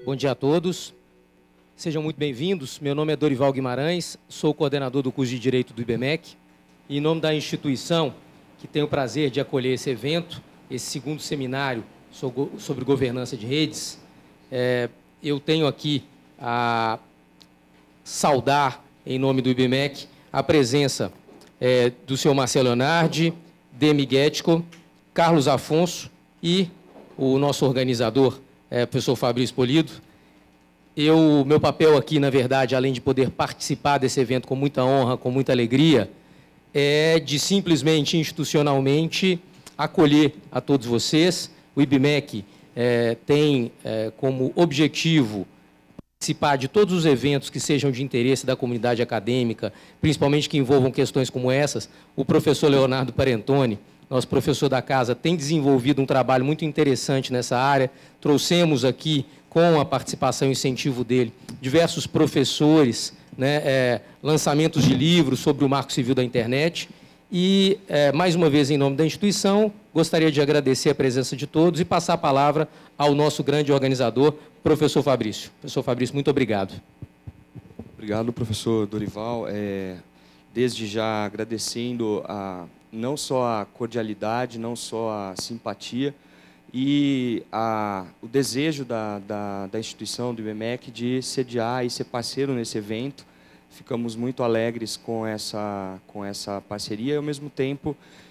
Bom dia a todos. Sejam muito bem-vindos. Meu nome é Dorival Guimarães, sou coordenador do curso de Direito do IBMEC. E, em nome da instituição, que tem o prazer de acolher esse evento, esse segundo seminário sobre governança de redes, eu tenho aqui a saudar, em nome do IBMEC, a presença do senhor Marcelo Leonardi, Demi Guettico, Carlos Afonso e o nosso organizador, professor Fabrício Polido. Meu papel aqui, na verdade, além de poder participar desse evento com muita honra, com muita alegria, é de simplesmente, institucionalmente, acolher a todos vocês. O IBMEC tem como objetivo participar de todos os eventos que sejam de interesse da comunidade acadêmica, principalmente que envolvam questões como essas. O professor Leonardo Parentoni, nosso professor da casa, tem desenvolvido um trabalho muito interessante nessa área. Trouxemos aqui, com a participação e incentivo dele, diversos professores, lançamentos de livros sobre o Marco Civil da Internet. E, mais uma vez, em nome da instituição, gostaria de agradecer a presença de todos e passar a palavra ao nosso grande organizador, professor Fabrício. Professor Fabrício, muito obrigado. Obrigado, professor Dorival. Desde já agradecendo não só a cordialidade, não só a simpatia e o desejo da instituição, do IBMEC, de sediar e ser parceiro nesse evento. Ficamos muito alegres com essa parceria e, ao mesmo tempo,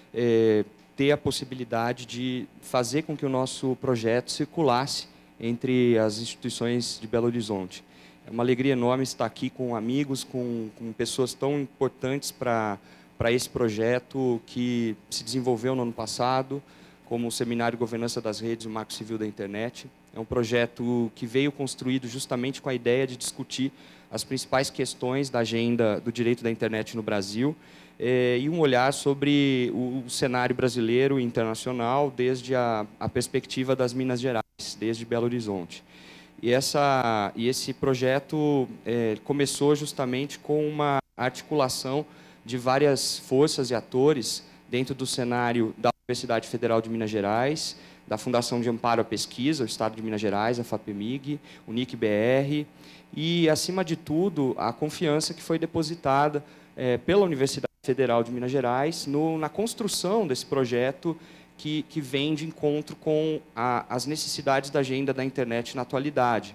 ter a possibilidade de fazer com que o nosso projeto circulasse entre as instituições de Belo Horizonte. É uma alegria enorme estar aqui com amigos, com pessoas tão importantes para esse projeto que se desenvolveu no ano passado, como o Seminário Governança das Redes, o Marco Civil da Internet. É um projeto que veio construído justamente com a ideia de discutir as principais questões da agenda do direito da internet no Brasil e um olhar sobre o cenário brasileiro e internacional desde a perspectiva das Minas Gerais, desde Belo Horizonte. E esse projeto começou justamente com uma articulação de várias forças e atores dentro do cenário da Universidade Federal de Minas Gerais, da Fundação de Amparo à Pesquisa, o Estado de Minas Gerais, a FAPEMIG, o NIC-BR, e, acima de tudo, a confiança que foi depositada pela Universidade Federal de Minas Gerais na construção desse projeto que vem de encontro com as necessidades da agenda da internet na atualidade.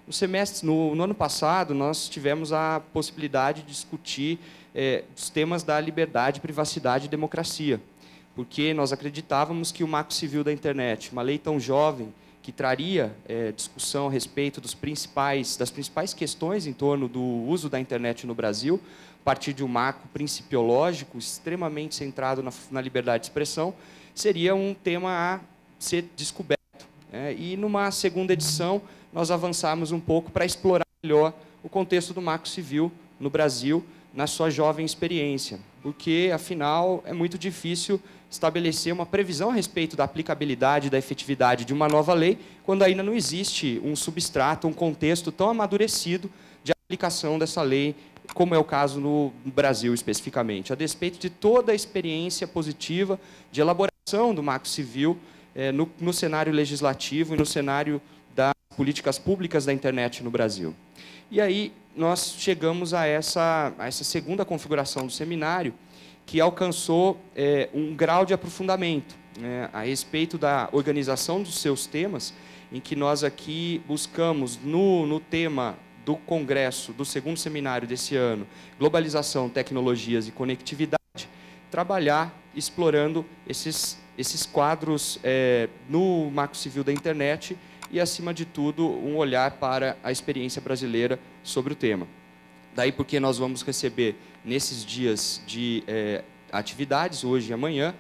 No ano passado, nós tivemos a possibilidade de discutir os temas da liberdade, privacidade e democracia, porque nós acreditávamos que o Marco Civil da Internet, uma lei tão jovem, que traria discussão a respeito das principais questões em torno do uso da internet no Brasil, a partir de um marco principiológico extremamente centrado na liberdade de expressão, seria um tema a ser descoberto. E, numa segunda edição, nós avançamos um pouco para explorar melhor o contexto do Marco Civil no Brasil, na sua jovem experiência, porque, afinal, é muito difícil estabelecer uma previsão a respeito da aplicabilidade, da efetividade de uma nova lei, quando ainda não existe um substrato, um contexto tão amadurecido de aplicação dessa lei, como é o caso no Brasil, especificamente. A despeito de toda a experiência positiva de elaboração do Marco Civil no cenário legislativo e no cenário das políticas públicas da internet no Brasil. E aí nós chegamos a essa segunda configuração do seminário, que alcançou um grau de aprofundamento a respeito da organização dos seus temas, em que nós aqui buscamos, no tema do congresso, do segundo seminário desse ano, Globalização, Tecnologias e Conectividade, trabalhar explorando esses quadros no Marco Civil da Internet e, acima de tudo, um olhar para a experiência brasileira sobre o tema. Daí porque nós vamos receber, nesses dias de atividades, hoje e amanhã,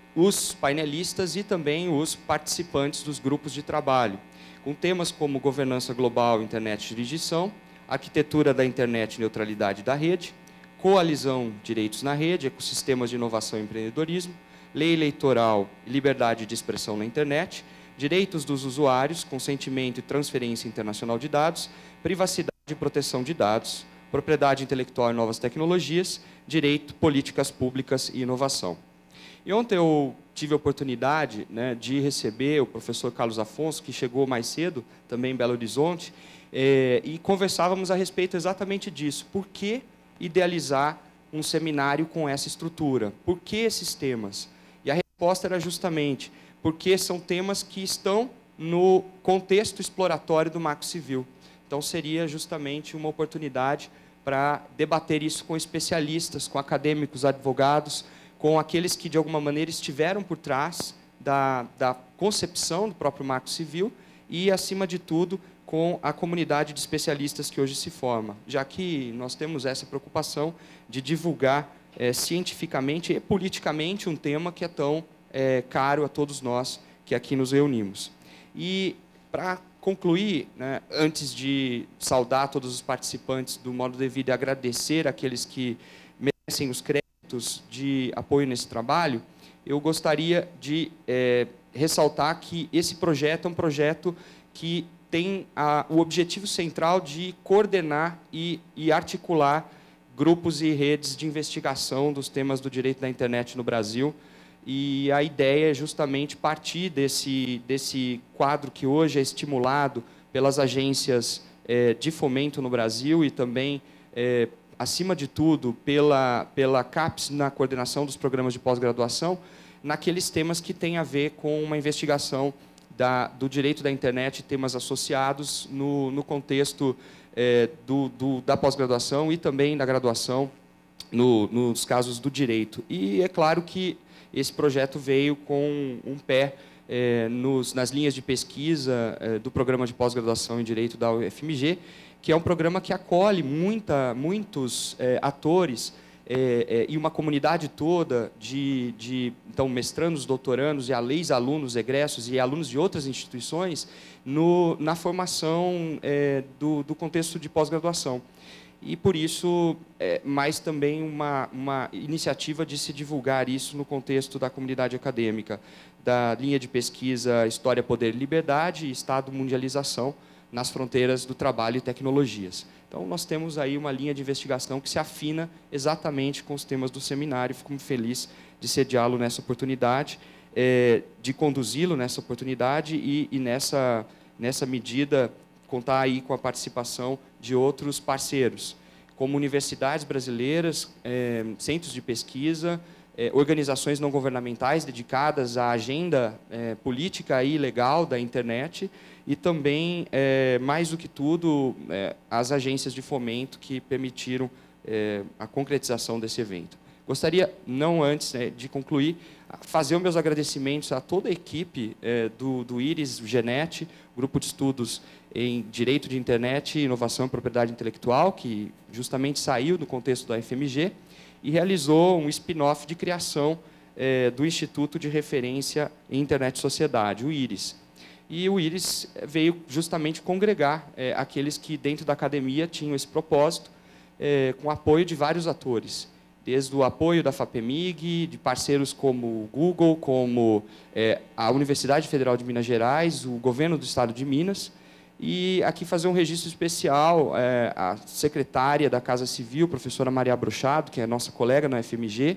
os painelistas e também os participantes dos grupos de trabalho, com temas como governança global, internet e jurisdição, arquitetura da internet e neutralidade da rede, coalizão direitos na rede, ecossistemas de inovação e empreendedorismo, lei eleitoral e liberdade de expressão na internet, direitos dos usuários, consentimento e transferência internacional de dados, privacidade e proteção de dados, propriedade intelectual e novas tecnologias, direito, políticas públicas e inovação. E ontem eu tive a oportunidade, né, de receber o professor Carlos Afonso, que chegou mais cedo, também em Belo Horizonte, e conversávamos a respeito exatamente disso. Por que idealizar um seminário com essa estrutura? Por que esses temas? E a resposta era justamente porque são temas que estão no contexto exploratório do Marco Civil. Então, seria justamente uma oportunidade para debater isso com especialistas, com acadêmicos, advogados, com aqueles que, de alguma maneira, estiveram por trás da concepção do próprio Marco Civil e, acima de tudo, com a comunidade de especialistas que hoje se forma, já que nós temos essa preocupação de divulgar cientificamente e politicamente um tema que é tão caro a todos nós que aqui nos reunimos. E, para concluir, né, antes de saudar todos os participantes do modo devido e agradecer aqueles que merecem os créditos de apoio nesse trabalho, eu gostaria de ressaltar que esse projeto é um projeto que tem o objetivo central de coordenar e articular grupos e redes de investigação dos temas do direito da internet no Brasil. E a ideia é justamente partir desse quadro que hoje é estimulado pelas agências de fomento no Brasil e também, acima de tudo, pela CAPES na coordenação dos programas de pós-graduação, naqueles temas que têm a ver com uma investigação do direito da internet e temas associados no contexto da pós-graduação e também da graduação nos casos do direito. E é claro que esse projeto veio com um pé nas linhas de pesquisa do programa de pós-graduação em Direito da UFMG, que é um programa que acolhe muitos atores e uma comunidade toda então, mestrandos, doutorandos e ex-alunos, egressos e alunos de outras instituições na formação do contexto de pós-graduação. E, por isso, mais também uma iniciativa de se divulgar isso no contexto da comunidade acadêmica, da linha de pesquisa História, Poder e Liberdade e Estado Mundialização nas fronteiras do trabalho e tecnologias. Então, nós temos aí uma linha de investigação que se afina exatamente com os temas do seminário. Fico muito feliz de sediá-lo nessa oportunidade, de conduzi-lo nessa oportunidade e nessa medida, contar aí com a participação de outros parceiros, como universidades brasileiras, centros de pesquisa, organizações não governamentais dedicadas à agenda política e legal da internet e também, mais do que tudo, as agências de fomento que permitiram a concretização desse evento. Gostaria, não antes de concluir, fazer os meus agradecimentos a toda a equipe do IRIS, GENET, Grupo de Estudos em Direito de Internet, Inovação e Propriedade Intelectual, que justamente saiu do contexto da FMG e realizou um spin-off de criação do Instituto de Referência em Internet e Sociedade, o IRIS. E o IRIS veio justamente congregar aqueles que, dentro da academia, tinham esse propósito, com apoio de vários atores, desde o apoio da FAPEMIG, de parceiros como o Google, como a Universidade Federal de Minas Gerais, o Governo do Estado de Minas, e aqui fazer um registro especial, a secretária da Casa Civil, professora Maria Brochado, que é nossa colega na FMG,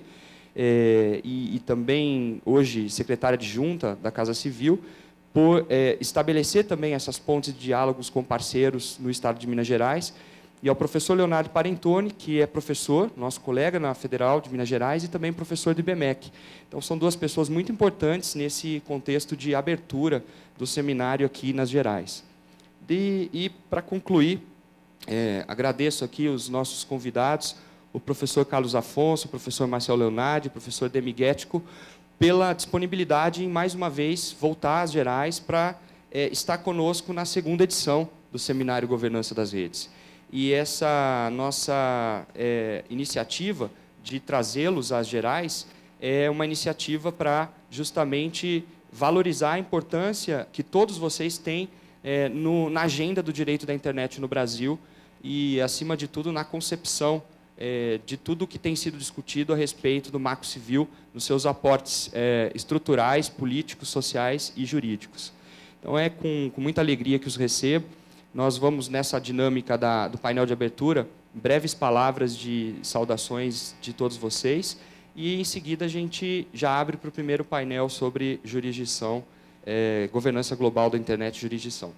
e também, hoje, secretária adjunta da Casa Civil, por estabelecer também essas pontes de diálogos com parceiros no Estado de Minas Gerais, e ao professor Leonardo Parentoni, que é professor, nosso colega na Federal de Minas Gerais, e também professor do IBMEC. Então, são duas pessoas muito importantes nesse contexto de abertura do seminário aqui nas Gerais. E, para concluir, agradeço aqui os nossos convidados, o professor Carlos Afonso, o professor Marcelo Leonardi, o professor Demiguetico, pela disponibilidade em, mais uma vez, voltar às Gerais para estar conosco na segunda edição do Seminário Governança das Redes. E essa nossa iniciativa de trazê-los às Gerais é uma iniciativa para justamente valorizar a importância que todos vocês têm na agenda do direito da internet no Brasil e, acima de tudo, na concepção de tudo o que tem sido discutido a respeito do Marco Civil, nos seus aportes estruturais, políticos, sociais e jurídicos. Então, é com muita alegria que os recebo. Nós vamos, nessa dinâmica do painel de abertura, breves palavras de saudações de todos vocês, e, em seguida, a gente já abre para o primeiro painel sobre jurisdição, governança global da internet e jurisdição.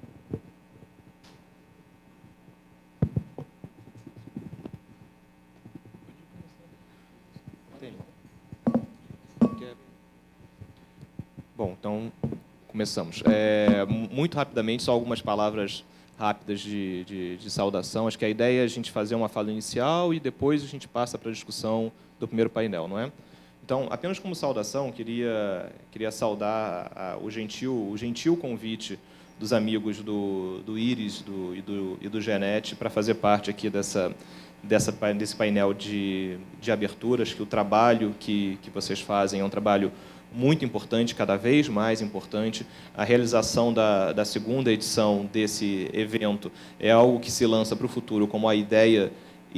Bom, então, começamos. Muito rapidamente, só algumas palavras rápidas de saudação. Acho que a ideia é a gente fazer uma fala inicial e depois a gente passa para a discussão do primeiro painel, não é? Então, apenas como saudação, queria saudar o gentil convite dos amigos do Iris e do Genet para fazer parte aqui desse painel de abertura. Acho que o trabalho que vocês fazem é um trabalho muito importante, cada vez mais importante. A realização da segunda edição desse evento é algo que se lança para o futuro como uma ideia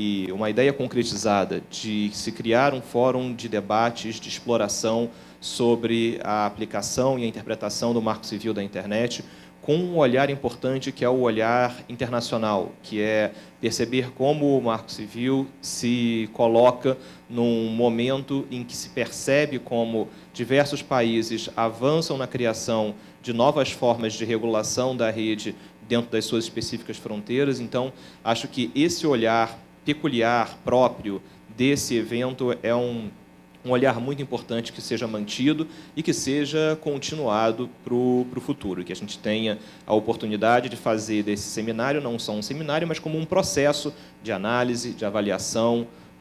concretizada de se criar um fórum de debates, de exploração sobre a aplicação e a interpretação do Marco Civil da internet, com um olhar importante que é o olhar internacional, que é perceber como o Marco Civil se coloca num momento em que se percebe como diversos países avançam na criação de novas formas de regulação da rede dentro das suas específicas fronteiras. Então, acho que esse olhar peculiar, próprio desse evento é um olhar muito importante que seja mantido e que seja continuado para o futuro, que a gente tenha a oportunidade de fazer desse seminário, não só um seminário, mas como um processo de análise, de avaliação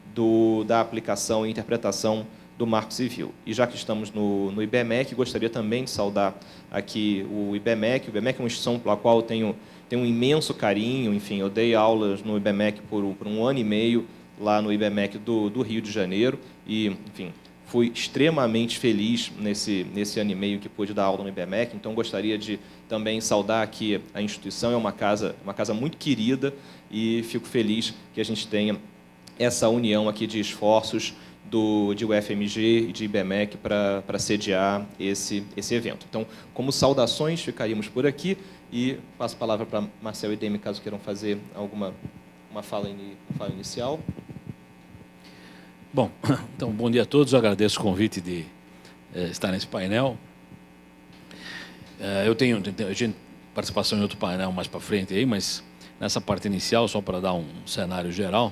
da aplicação e interpretação do Marco Civil. E já que estamos no IBMEC, gostaria também de saudar aqui o IBMEC. O IBMEC é uma instituição pela qual eu tenho um imenso carinho. Enfim, eu dei aulas no IBMEC por um ano e meio, lá no IBMEC do Rio de Janeiro, e, enfim, fui extremamente feliz nesse ano e meio que pude dar aula no IBMEC. Então, gostaria de também saudar aqui a instituição. É uma casa muito querida, e fico feliz que a gente tenha essa união aqui de esforços de UFMG e de IBMEC para sediar esse evento. Então, como saudações, ficaríamos por aqui, e passo a palavra para Marcel e Demi, caso queiram fazer uma fala inicial. Bom, então, bom dia a todos. Eu agradeço o convite de estar nesse painel. Eu tenho participação em outro painel mais para frente aí, mas nessa parte inicial, só para dar um cenário geral,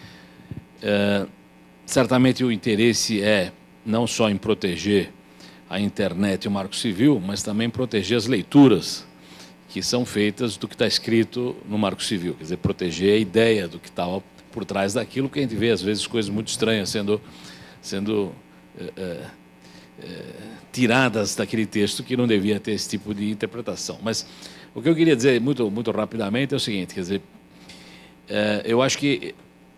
certamente o interesse é não só em proteger a internet e o Marco Civil, mas também proteger as leituras que são feitas do que está escrito no Marco Civil, quer dizer, proteger a ideia do que estava por trás daquilo, que a gente vê, às vezes, coisas muito estranhas sendo tiradas daquele texto que não devia ter esse tipo de interpretação. Mas o que eu queria dizer muito rapidamente é o seguinte, quer dizer, eu acho que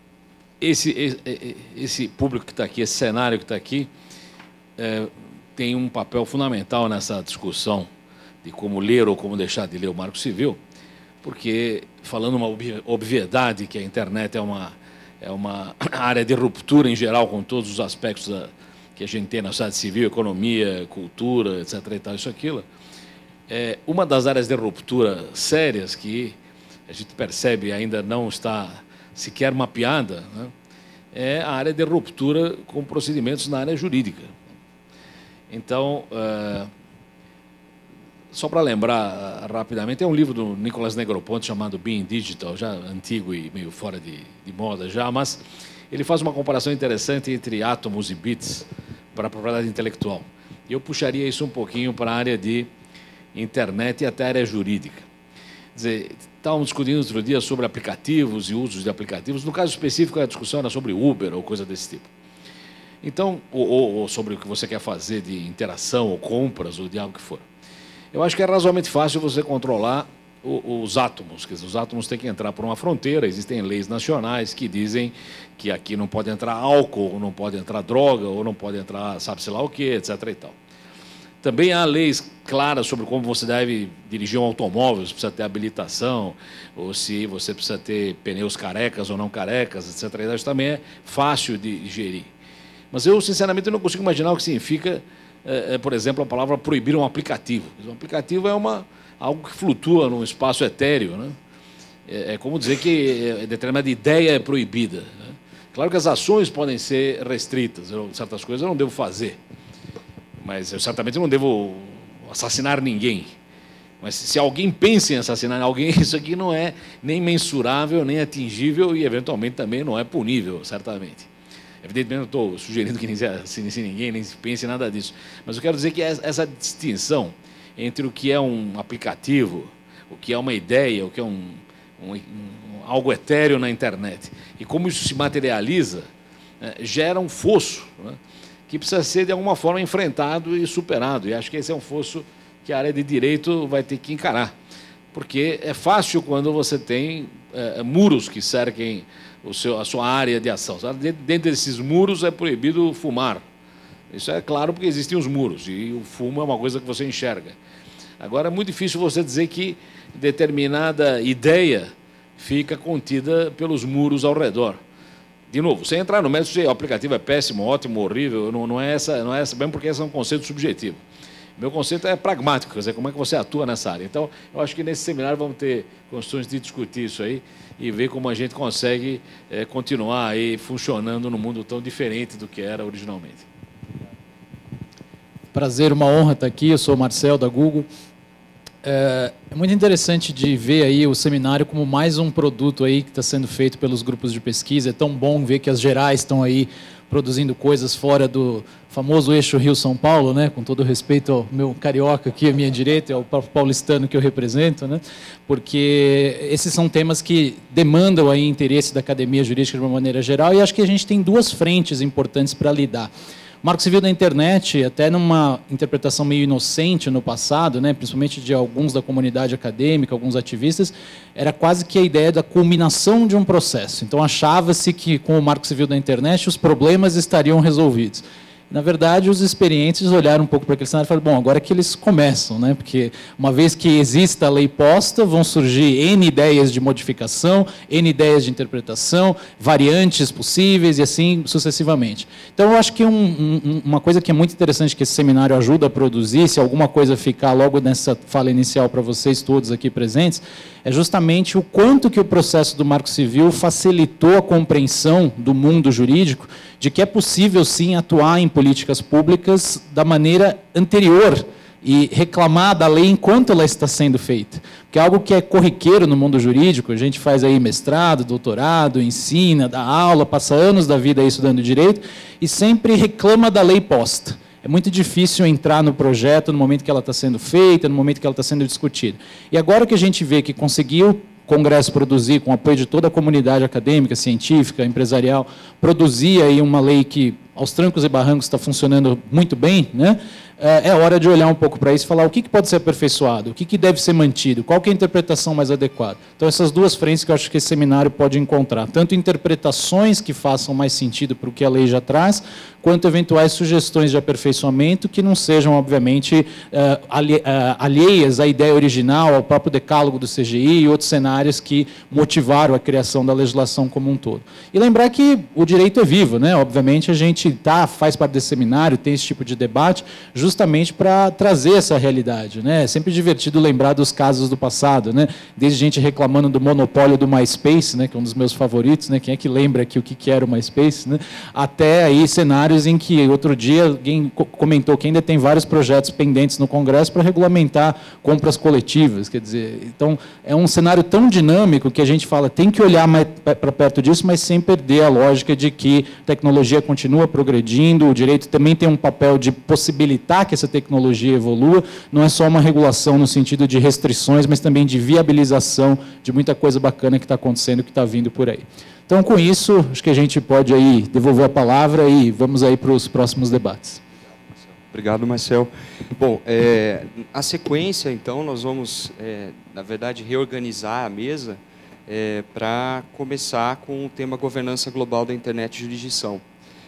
esse público que está aqui, esse cenário que está aqui, tem um papel fundamental nessa discussão de como ler ou como deixar de ler o Marco Civil, porque, falando uma obviedade, que a internet é uma área de ruptura em geral, com todos os aspectos que a gente tem na sociedade civil, economia, cultura, etc. e tal, isso, aquilo, uma das áreas de ruptura sérias que a gente percebe ainda não está sequer mapeada, né, é a área de ruptura com procedimentos na área jurídica. Então, só para lembrar rapidamente, tem um livro do Nicolas Negroponte chamado Being Digital, já antigo e meio fora de moda já, mas ele faz uma comparação interessante entre átomos e bits para a propriedade intelectual. E eu puxaria isso um pouquinho para a área de internet e até a área jurídica. Quer dizer, estávamos discutindo outro dia sobre aplicativos e usos de aplicativos. No caso específico, a discussão era sobre Uber ou coisa desse tipo. Então, ou sobre o que você quer fazer de interação ou compras ou de algo que for. Eu acho que é razoavelmente fácil você controlar os átomos. Quer dizer, os átomos têm que entrar por uma fronteira. Existem leis nacionais que dizem que aqui não pode entrar álcool, ou não pode entrar droga, ou não pode entrar sabe-se lá o quê, etc. e tal. Também há leis claras sobre como você deve dirigir um automóvel, se precisa ter habilitação, ou se você precisa ter pneus carecas ou não carecas, etc. Isso também é fácil de gerir. Mas eu, sinceramente, não consigo imaginar o que significa, por exemplo, a palavra proibir um aplicativo. Um aplicativo é algo que flutua num espaço etéreo, né? É como dizer que determinada ideia é proibida, né? Claro que as ações podem ser restritas, certas coisas eu não devo fazer, mas eu certamente não devo assassinar ninguém. Mas se alguém pensa em assassinar alguém, isso aqui não é nem mensurável, nem atingível e, eventualmente, também não é punível, certamente. Evidentemente, não estou sugerindo que nem se assassine ninguém, nem se pense em nada disso. Mas eu quero dizer que essa distinção entre o que é um aplicativo, o que é uma ideia, o que é algo etéreo na internet, e como isso se materializa, gera um fosso, né, que precisa ser, de alguma forma, enfrentado e superado. E acho que esse é um fosso que a área de direito vai ter que encarar. Porque é fácil quando você tem muros que cerquem a sua área de ação. Dentro desses muros é proibido fumar. Isso é claro porque existem os muros, e o fumo é uma coisa que você enxerga. Agora, é muito difícil você dizer que determinada ideia fica contida pelos muros ao redor. De novo, sem entrar no mérito se o aplicativo é péssimo, ótimo, horrível, não é essa, mesmo porque esse é um conceito subjetivo. Meu conceito é pragmático, quer dizer, como é que você atua nessa área. Então, eu acho que nesse seminário vamos ter condições de discutir isso aí e ver como a gente consegue continuar aí funcionando num mundo tão diferente do que era originalmente. Prazer, uma honra estar aqui. Eu sou o Marcel, da Google. É muito interessante de ver aí o seminário como mais um produto aí que está sendo feito pelos grupos de pesquisa. É tão bom ver que as gerais estão aí produzindo coisas fora do famoso eixo Rio-São Paulo, né? Com todo respeito ao meu carioca aqui à minha direita, ao paulistano que eu represento, né? Porque esses são temas que demandam aí interesse da academia jurídica de uma maneira geral, e acho que a gente tem duas frentes importantes para lidar. O Marco Civil da Internet, até numa interpretação meio inocente no passado, né, principalmente de alguns da comunidade acadêmica, alguns ativistas, era quase que a ideia da culminação de um processo. Então, achava-se que, com o Marco Civil da Internet, os problemas estariam resolvidos. Na verdade, os experientes olharam um pouco para aquele cenário e falaram, bom, agora é que eles começam, né? Porque uma vez que exista a lei posta, vão surgir N ideias de modificação, N ideias de interpretação, variantes possíveis e assim sucessivamente. Então, eu acho que uma coisa que é muito interessante que esse seminário ajuda a produzir, se alguma coisa ficar logo nessa fala inicial para vocês todos aqui presentes, é justamente o quanto que o processo do Marco Civil facilitou a compreensão do mundo jurídico de que é possível, sim, atuar em políticas públicas da maneira anterior e reclamar da lei enquanto ela está sendo feita. Porque é algo que é corriqueiro no mundo jurídico, a gente faz aí mestrado, doutorado, ensina, dá aula, passa anos da vida aí estudando direito e sempre reclama da lei posta. É muito difícil entrar no projeto no momento que ela está sendo feita, no momento que ela está sendo discutida. E agora que a gente vê que conseguiu o Congresso produzir, com o apoio de toda a comunidade acadêmica, científica, empresarial, produzir aí uma lei que, aos trancos e barrancos, está funcionando muito bem, né? É hora de olhar um pouco para isso e falar o que pode ser aperfeiçoado, o que deve ser mantido, qual que é a interpretação mais adequada. Então, essas duas frentes que eu acho que esse seminário pode encontrar, tanto interpretações que façam mais sentido para o que a lei já traz, quanto eventuais sugestões de aperfeiçoamento que não sejam, obviamente, alheias à ideia original, ao próprio decálogo do CGI e outros cenários que motivaram a criação da legislação como um todo. E lembrar que o direito é vivo, né? Obviamente, a gente faz parte desse seminário, tem esse tipo de debate, justamente para trazer essa realidade, né? É sempre divertido lembrar dos casos do passado, né? Desde gente reclamando do monopólio do MySpace, né? Que é um dos meus favoritos, né? Quem é que lembra aqui o que era o MySpace, né? Até aí cenários em que outro dia alguém comentou que ainda tem vários projetos pendentes no Congresso para regulamentar compras coletivas, quer dizer, então é um cenário tão dinâmico que a gente fala tem que olhar mais para perto disso, mas sem perder a lógica de que a tecnologia continua progredindo, o direito também tem um papel de possibilitar que essa tecnologia evolua, não é só uma regulação no sentido de restrições, mas também de viabilização de muita coisa bacana que está acontecendo, que está vindo por aí. Então, com isso, acho que a gente pode aí devolver a palavra e vamos aí para os próximos debates. Obrigado, Marcel. Bom, a sequência, então, nós vamos, na verdade, reorganizar a mesa para começar com o tema governança global da internet e jurisdição.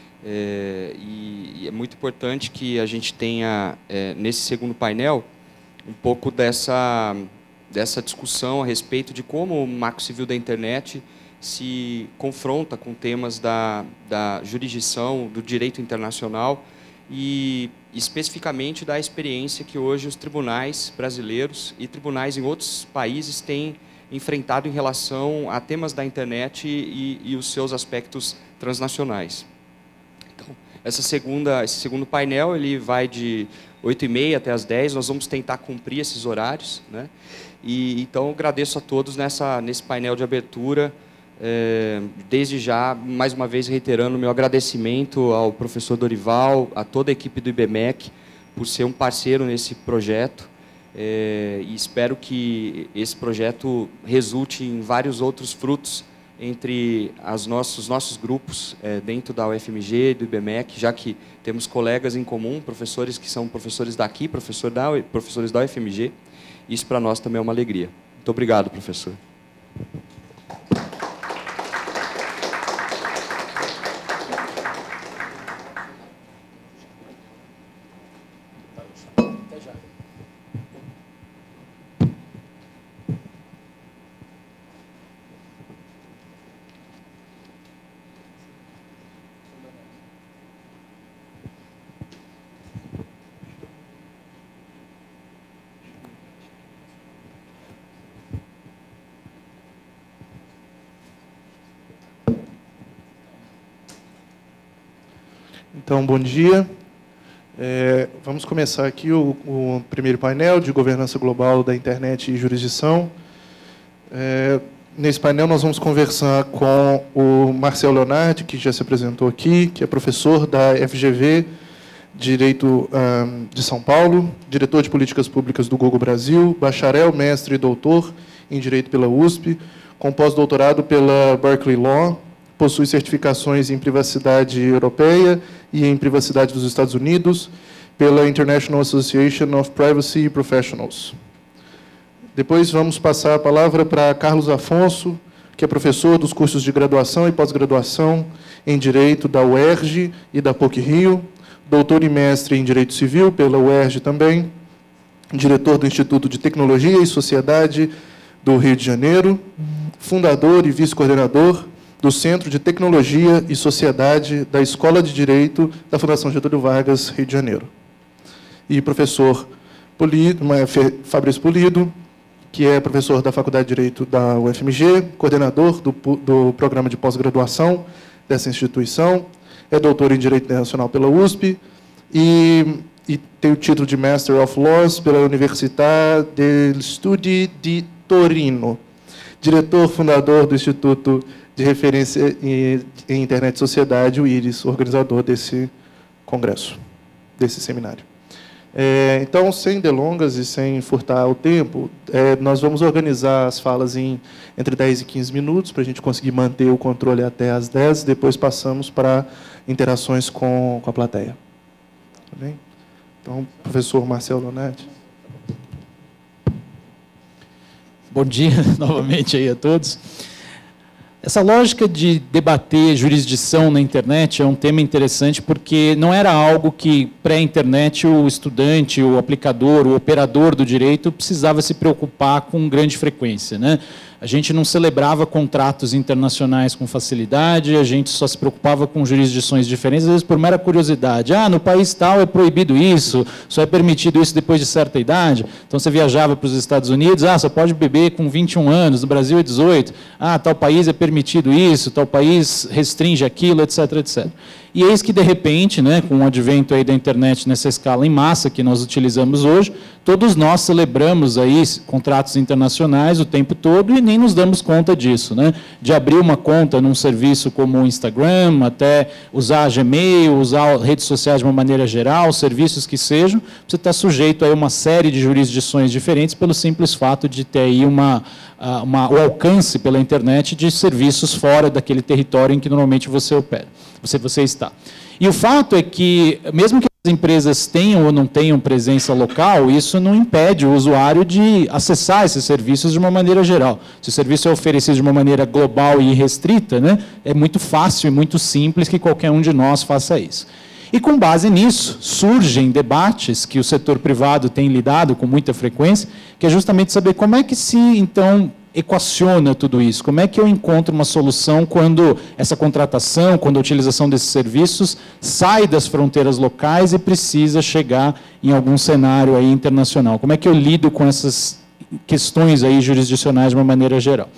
E é muito importante que a gente tenha, nesse segundo painel, um pouco dessa discussão a respeito de como o Marco Civil da Internet se confronta com temas da jurisdição, do direito internacional e, especificamente, da experiência que hoje os tribunais brasileiros e tribunais em outros países têm enfrentado em relação a temas da internet e os seus aspectos transnacionais. Então, esse segundo painel ele vai de 8h30 até as 10h, nós vamos tentar cumprir esses horários, né? E então agradeço a todos nesse painel de abertura, desde já, mais uma vez reiterando o meu agradecimento ao professor Dorival, a toda a equipe do IBMEC, por ser um parceiro nesse projeto, e espero que esse projeto resulte em vários outros frutos entre os nossos grupos dentro da UFMG e do IBMEC, já que temos colegas em comum, professores que são professores daqui, professores da UFMG. Isso para nós também é uma alegria. Muito obrigado, professor. Então, bom dia. Vamos começar aqui o primeiro painel de governança global da internet e jurisdição. Nesse painel nós vamos conversar com o Marcel Leonardi, que já se apresentou aqui, que é professor da FGV, Direito de São Paulo, diretor de políticas públicas do Google Brasil, bacharel, mestre e doutor em Direito pela USP, com pós-doutorado pela Berkeley Law, possui certificações em privacidade europeia e em privacidade dos Estados Unidos pela International Association of Privacy Professionals. Depois vamos passar a palavra para Carlos Afonso, que é professor dos cursos de graduação e pós-graduação em Direito da UERJ e da PUC-Rio, doutor e mestre em Direito Civil pela UERJ também, diretor do Instituto de Tecnologia e Sociedade do Rio de Janeiro, fundador e vice-coordenador do Centro de Tecnologia e Sociedade da Escola de Direito da Fundação Getúlio Vargas, Rio de Janeiro. E professor Fabrício Pulido, que é professor da Faculdade de Direito da UFMG, coordenador do programa de pós-graduação dessa instituição, é doutor em Direito Internacional pela USP e tem o título de Master of Laws pela Università degli Studi di Torino, diretor fundador do Instituto de Referência em Internet e Sociedade, o IRIS, organizador desse congresso, desse seminário. Então, sem delongas e sem furtar o tempo, nós vamos organizar as falas entre 10 e 15 minutos, para a gente conseguir manter o controle até às 10, depois passamos para interações com a plateia. Tá bem? Então, professor Marcel Leonardi. Bom dia novamente aí a todos. Essa lógica de debater jurisdição na internet é um tema interessante porque não era algo que, pré-internet, o estudante, o aplicador, o operador do direito precisava se preocupar com grande frequência, né? A gente não celebrava contratos internacionais com facilidade, a gente só se preocupava com jurisdições diferentes, às vezes por mera curiosidade. No país tal é proibido isso, só é permitido isso depois de certa idade. Então, você viajava para os Estados Unidos, só pode beber com 21 anos, no Brasil é 18. Tal país é permitido isso, tal país restringe aquilo, etc, etc. E eis que, de repente, né, com o advento aí da internet nessa escala em massa que nós utilizamos hoje, todos nós celebramos aí contratos internacionais o tempo todo e nem nos damos conta disso, né? De abrir uma conta num serviço como o Instagram, até usar Gmail, usar redes sociais de uma maneira geral, serviços que sejam, você está sujeito a uma série de jurisdições diferentes pelo simples fato de ter aí o alcance pela internet de serviços fora daquele território em que normalmente você opera, você está. E o fato é que, mesmo que as empresas tenham ou não tenham presença local, isso não impede o usuário de acessar esses serviços de uma maneira geral. Se o serviço é oferecido de uma maneira global e irrestrita, né, é muito fácil e muito simples que qualquer um de nós faça isso. E, com base nisso, surgem debates que o setor privado tem lidado com muita frequência, que é justamente saber como é que se, então, equaciona tudo isso. Como é que eu encontro uma solução quando essa contratação, quando a utilização desses serviços sai das fronteiras locais e precisa chegar em algum cenário aí internacional? Como é que eu lido com essas questões aí jurisdicionais de uma maneira geral?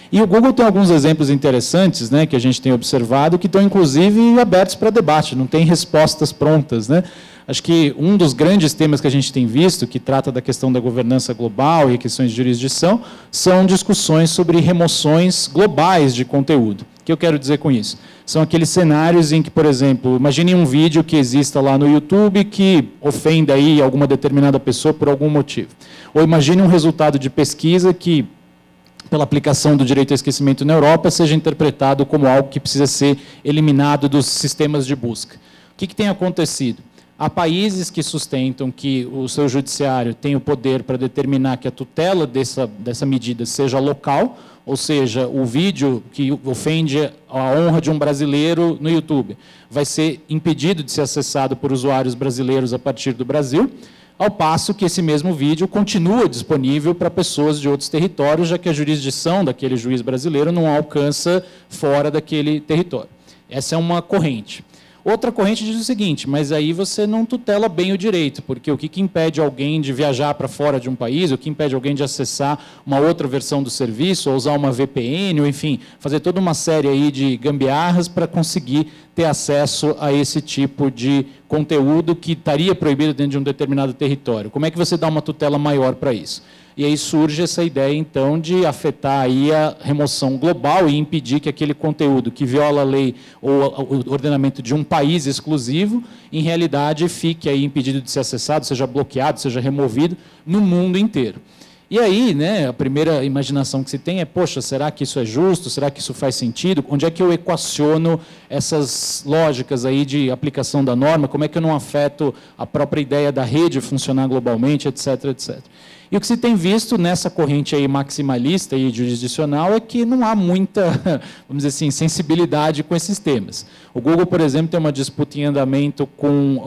E o Google tem alguns exemplos interessantes, né, que a gente tem observado, que estão, inclusive, abertos para debate, não tem respostas prontas, né? Acho que um dos grandes temas que a gente tem visto, que trata da questão da governança global e questões de jurisdição, são discussões sobre remoções globais de conteúdo. O que eu quero dizer com isso? São aqueles cenários em que, por exemplo, imagine um vídeo que exista lá no YouTube que ofenda aí alguma determinada pessoa por algum motivo. Ou imagine um resultado de pesquisa que, pela aplicação do direito ao esquecimento na Europa, seja interpretado como algo que precisa ser eliminado dos sistemas de busca. O que tem acontecido? Há países que sustentam que o seu judiciário tem o poder para determinar que a tutela dessa medida seja local, ou seja, o vídeo que ofende a honra de um brasileiro no YouTube vai ser impedido de ser acessado por usuários brasileiros a partir do Brasil, ao passo que esse mesmo vídeo continua disponível para pessoas de outros territórios, já que a jurisdição daquele juiz brasileiro não alcança fora daquele território. Essa é uma corrente. Outra corrente diz o seguinte, mas aí você não tutela bem o direito, porque o que impede alguém de viajar para fora de um país, o que impede alguém de acessar uma outra versão do serviço, ou usar uma VPN, ou enfim, fazer toda uma série aí de gambiarras para conseguir ter acesso a esse tipo de conteúdo que estaria proibido dentro de um determinado território. Como é que você dá uma tutela maior para isso? E aí surge essa ideia, então, de afetar aí a remoção global e impedir que aquele conteúdo que viola a lei ou o ordenamento de um país exclusivo, em realidade, fique aí impedido de ser acessado, seja bloqueado, seja removido no mundo inteiro. E aí, né, a primeira imaginação que se tem é, poxa, será que isso é justo? Será que isso faz sentido? Onde é que eu equaciono essas lógicas aí de aplicação da norma? Como é que eu não afeto a própria ideia da rede funcionar globalmente, etc, etc. E o que se tem visto nessa corrente aí maximalista e jurisdicional é que não há muita, vamos dizer assim, sensibilidade com esses temas. O Google, por exemplo, tem uma disputa em andamento com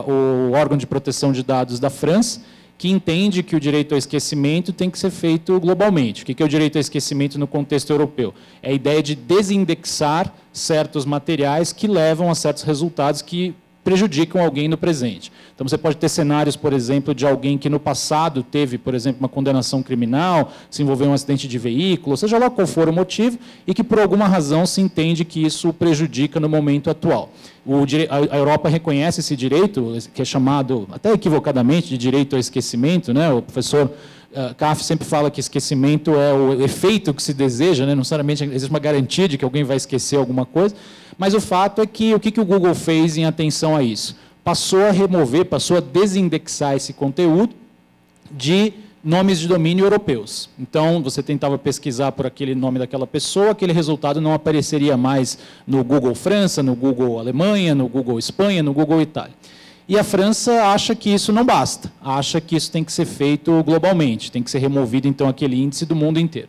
o órgão de proteção de dados da França, que entende que o direito ao esquecimento tem que ser feito globalmente. O que é o direito ao esquecimento no contexto europeu? É a ideia de desindexar certos materiais que levam a certos resultados que prejudicam alguém no presente. Então, você pode ter cenários, por exemplo, de alguém que no passado teve, por exemplo, uma condenação criminal, se envolveu em um acidente de veículo, seja lá qual for o motivo, e que por alguma razão se entende que isso prejudica no momento atual. A Europa reconhece esse direito, que é chamado, até equivocadamente, de direito ao esquecimento, né? O professor Kaff sempre fala que esquecimento é o efeito que se deseja, né? Não necessariamente existe uma garantia de que alguém vai esquecer alguma coisa, mas o fato é que o que o Google fez em atenção a isso? Passou a remover, passou a desindexar esse conteúdo de nomes de domínio europeus. Então, você tentava pesquisar por aquele nome daquela pessoa, aquele resultado não apareceria mais no Google França, no Google Alemanha, no Google Espanha, no Google Itália. E a França acha que isso não basta, acha que isso tem que ser feito globalmente, tem que ser removido, então, aquele índice do mundo inteiro.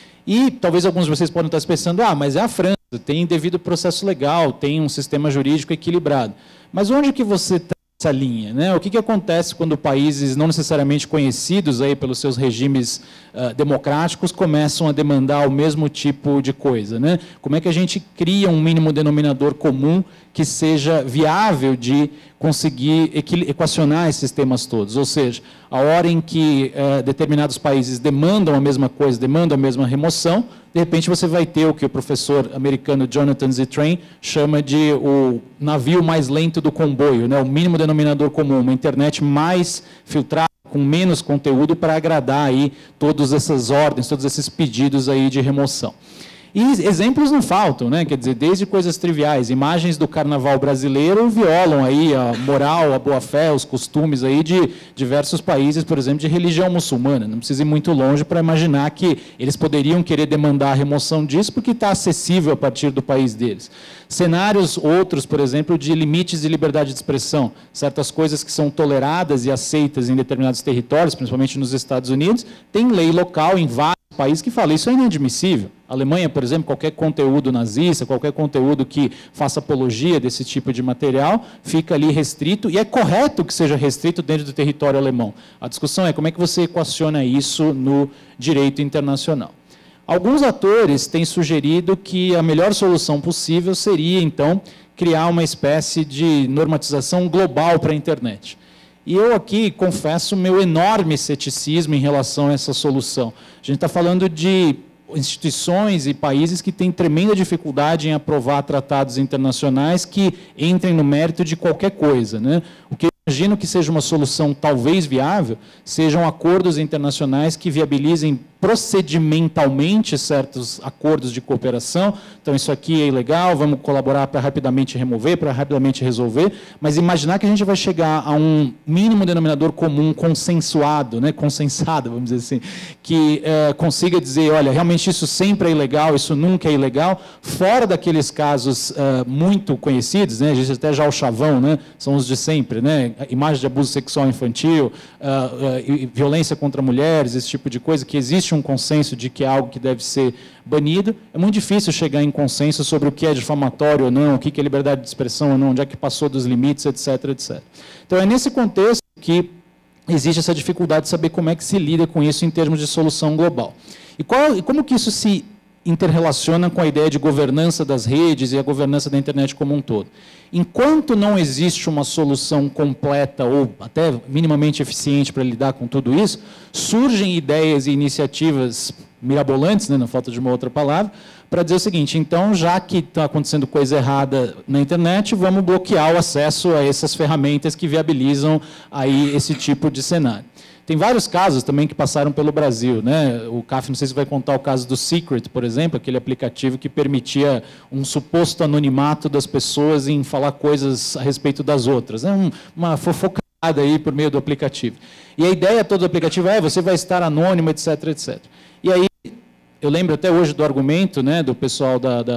E talvez alguns de vocês podem estar pensando, mas é a França, tem devido processo legal, tem um sistema jurídico equilibrado. Mas onde que você está essa linha, né? O que acontece quando países não necessariamente conhecidos aí pelos seus regimes democráticos começam a demandar o mesmo tipo de coisa, né? Como é que a gente cria um mínimo denominador comum que seja viável de conseguir equacionar esses temas todos? Ou seja, a hora em que determinados países demandam a mesma coisa, demandam a mesma remoção, de repente você vai ter o que o professor americano Jonathan Zittrain chama de o navio mais lento do comboio, né? O mínimo denominador comum, uma internet mais filtrada, com menos conteúdo para agradar aí todas essas ordens, todos esses pedidos aí de remoção. E exemplos não faltam, né? Quer dizer, desde coisas triviais, imagens do carnaval brasileiro violam aí a moral, a boa-fé, os costumes aí de diversos países, por exemplo, de religião muçulmana. Não precisa ir muito longe para imaginar que eles poderiam querer demandar a remoção disso porque está acessível a partir do país deles. Cenários outros, por exemplo, de limites de liberdade de expressão. Certas coisas que são toleradas e aceitas em determinados territórios, principalmente nos Estados Unidos, tem lei local em vários países que fala isso é inadmissível. A Alemanha, por exemplo, qualquer conteúdo nazista, qualquer conteúdo que faça apologia desse tipo de material, fica ali restrito, e é correto que seja restrito dentro do território alemão. A discussão é como é que você equaciona isso no direito internacional. Alguns atores têm sugerido que a melhor solução possível seria, então, criar uma espécie de normatização global para a internet. E eu aqui confesso meu enorme ceticismo em relação a essa solução. A gente está falando de instituições e países que têm tremenda dificuldade em aprovar tratados internacionais que entrem no mérito de qualquer coisa, né? O que eu imagino que seja uma solução talvez viável sejam acordos internacionais que viabilizem procedimentalmente certos acordos de cooperação. Então, isso aqui é ilegal, vamos colaborar para rapidamente remover, para rapidamente resolver, mas imaginar que a gente vai chegar a um mínimo denominador comum consensuado, né, consensado, vamos dizer assim, que consiga dizer, olha, realmente isso sempre é ilegal, isso nunca é ilegal, fora daqueles casos muito conhecidos, né, a gente até já o chavão, né, são os de sempre, né, imagem de abuso sexual infantil, violência contra mulheres, esse tipo de coisa, que existe um consenso de que é algo que deve ser banido. É muito difícil chegar em consenso sobre o que é difamatório ou não, o que é liberdade de expressão ou não, onde é que passou dos limites, etc, etc. Então, é nesse contexto que existe essa dificuldade de saber como é que se lida com isso em termos de solução global. E como que isso se interrelaciona com a ideia de governança das redes e a governança da internet como um todo? Enquanto não existe uma solução completa ou até minimamente eficiente para lidar com tudo isso, surgem ideias e iniciativas mirabolantes, né, na falta de uma outra palavra, para dizer o seguinte, então, já que está acontecendo coisa errada na internet, vamos bloquear o acesso a essas ferramentas que viabilizam aí esse tipo de cenário. Tem vários casos também que passaram pelo Brasil, né? O CAF, não sei se vai contar o caso do Secret, por exemplo, aquele aplicativo que permitia um suposto anonimato das pessoas em falar coisas a respeito das outras, né? Uma fofocada aí por meio do aplicativo. E a ideia toda do aplicativo é você vai estar anônimo, etc, etc. E aí, eu lembro até hoje do argumento, né, do pessoal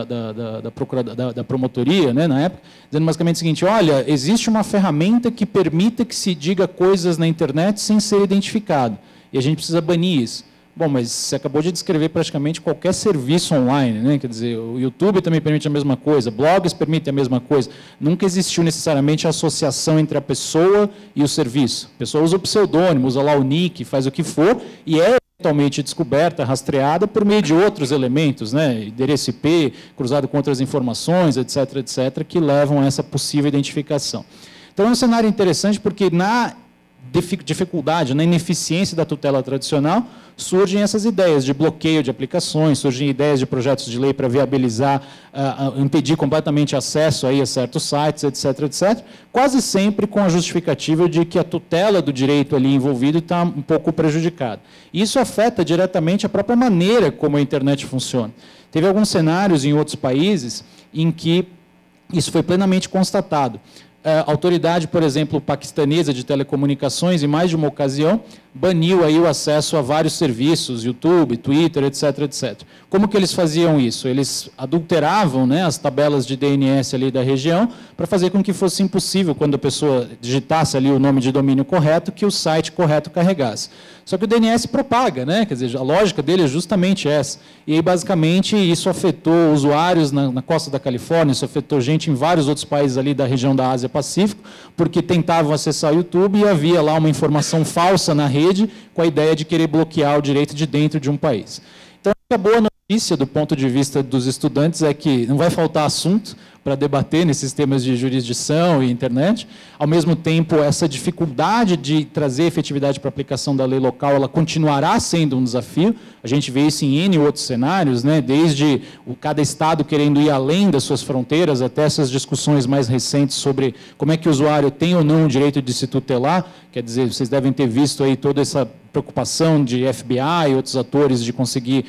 da promotoria, né, na época, dizendo basicamente o seguinte, olha, existe uma ferramenta que permita que se diga coisas na internet sem ser identificado, e a gente precisa banir isso. Bom, mas você acabou de descrever praticamente qualquer serviço online, né? Quer dizer, o YouTube também permite a mesma coisa, blogs permitem a mesma coisa. Nunca existiu necessariamente a associação entre a pessoa e o serviço. A pessoa usa o pseudônimo, usa lá o nick, faz o que for, e é totalmente descoberta, rastreada por meio de outros elementos, né? Endereço IP, cruzado com outras informações, etc, etc, que levam a essa possível identificação. Então, é um cenário interessante porque na dificuldade, na ineficiência da tutela tradicional, surgem essas ideias de bloqueio de aplicações, surgem ideias de projetos de lei para viabilizar, impedir completamente acesso aí a certos sites, etc, etc, quase sempre com a justificativa de que a tutela do direito ali envolvido está um pouco prejudicada. Isso afeta diretamente a própria maneira como a internet funciona. Teve alguns cenários em outros países em que isso foi plenamente constatado. A autoridade, por exemplo, paquistanesa de telecomunicações, em mais de uma ocasião, baniu aí o acesso a vários serviços, YouTube, Twitter, etc, etc. Como que eles faziam isso? Eles adulteravam, né, as tabelas de DNS ali da região para fazer com que fosse impossível, quando a pessoa digitasse ali o nome de domínio correto, que o site correto carregasse. Só que o DNS propaga, né? Quer dizer, a lógica dele é justamente essa. E aí, basicamente, isso afetou usuários na costa da Califórnia, isso afetou gente em vários outros países ali da região da Ásia-Pacífico, porque tentavam acessar o YouTube e havia lá uma informação falsa na rede com a ideia de querer bloquear o direito de dentro de um país. Então, a boa notícia do ponto de vista dos estudantes é que não vai faltar assunto para debater nesses temas de jurisdição e internet. Ao mesmo tempo, essa dificuldade de trazer efetividade para a aplicação da lei local, ela continuará sendo um desafio. A gente vê isso em N outros cenários, né? Desde cada estado querendo ir além das suas fronteiras, até essas discussões mais recentes sobre como é que o usuário tem ou não o direito de se tutelar. Quer dizer, vocês devem ter visto aí toda essa preocupação de FBI e outros atores de conseguir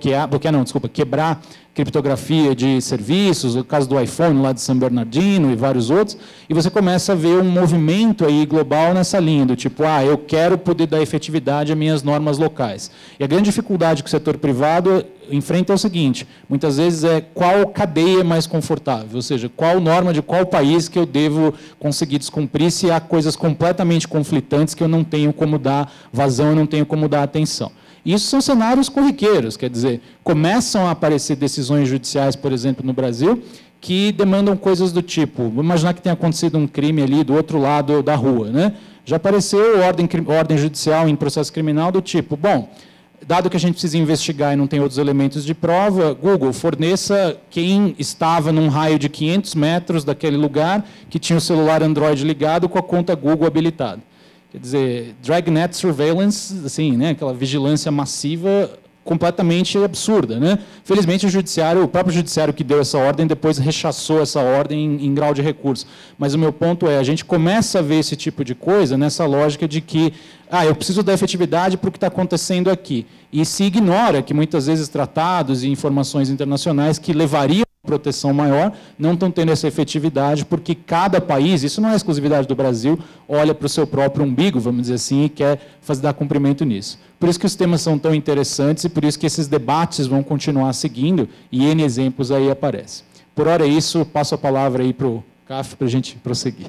quebrar criptografia de serviços, o caso do iPhone lá de San Bernardino e vários outros, e você começa a ver um movimento aí global nessa linha, do tipo, eu quero poder dar efetividade às minhas normas locais. E a grande dificuldade que o setor privado enfrenta é o seguinte, muitas vezes é qual cadeia é mais confortável, ou seja, qual norma de qual país que eu devo conseguir descumprir se há coisas completamente conflitantes que eu não tenho como dar vazão, eu não tenho como dar atenção. Isso são cenários corriqueiros, quer dizer, começam a aparecer decisões judiciais, por exemplo, no Brasil, que demandam coisas do tipo, vamos imaginar que tenha acontecido um crime ali do outro lado da rua, né? Já apareceu ordem judicial em processo criminal do tipo, bom, dado que a gente precisa investigar e não tem outros elementos de prova, Google, forneça quem estava num raio de 500 metros daquele lugar, que tinha o celular Android ligado com a conta Google habilitada. Quer dizer, dragnet surveillance, assim, né, aquela vigilância massiva completamente absurda, né? Felizmente o próprio judiciário que deu essa ordem depois rechaçou essa ordem em grau de recurso. Mas o meu ponto é, a gente começa a ver esse tipo de coisa nessa lógica de que eu preciso da efetividade para o que está acontecendo aqui. E se ignora que muitas vezes tratados e informações internacionais que levariam proteção maior, não estão tendo essa efetividade, porque cada país, isso não é exclusividade do Brasil, olha para o seu próprio umbigo, vamos dizer assim, e quer dar cumprimento nisso. Por isso que os temas são tão interessantes e por isso que esses debates vão continuar seguindo e N exemplos aí aparecem. Por hora é isso, passo a palavra aí para o CAF para a gente prosseguir.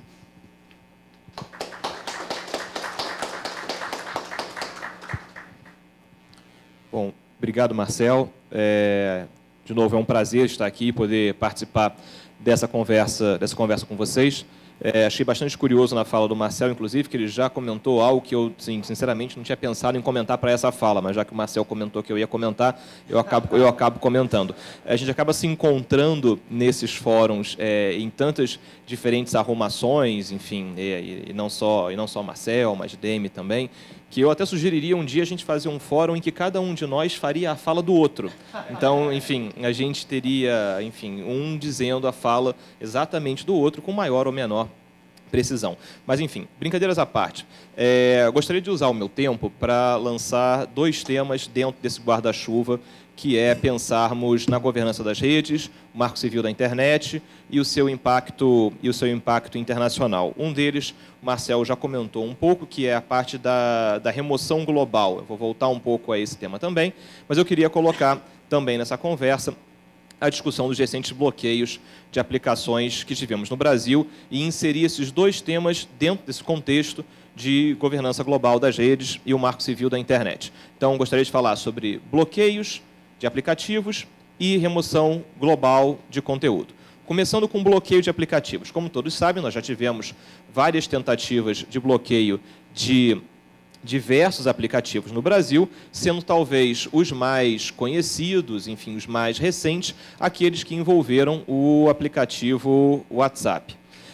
Bom, obrigado, Marcel. De novo, é um prazer estar aqui e poder participar dessa conversa com vocês. Achei bastante curioso na fala do Marcel, inclusive, que ele já comentou algo que eu, sinceramente, não tinha pensado em comentar para essa fala, mas já que o Marcel comentou que eu ia comentar, eu acabo comentando. A gente acaba se encontrando nesses fóruns em tantas diferentes arrumações, enfim, e não só Marcel, mas Demi também, que eu até sugeriria um dia a gente fazer um fórum em que cada um de nós faria a fala do outro. Então, enfim, a gente teria, enfim, um dizendo a fala exatamente do outro com maior ou menor precisão. Mas, enfim, brincadeiras à parte. Gostaria de usar o meu tempo para lançar 2 temas dentro desse guarda-chuva, que é pensarmos na governança das redes, o Marco Civil da Internet e o seu impacto internacional. Um deles, o Marcel já comentou um pouco, que é a parte da remoção global. Eu vou voltar um pouco a esse tema também, mas eu queria colocar também nessa conversa a discussão dos recentes bloqueios de aplicações que tivemos no Brasil e inserir esses 2 temas dentro desse contexto de governança global das redes e o Marco Civil da Internet. Então, gostaria de falar sobre bloqueios de aplicativos e remoção global de conteúdo. Começando com bloqueio de aplicativos. Como todos sabem, nós já tivemos várias tentativas de bloqueio de diversos aplicativos no Brasil, sendo talvez os mais conhecidos, enfim, os mais recentes, aqueles que envolveram o aplicativo WhatsApp.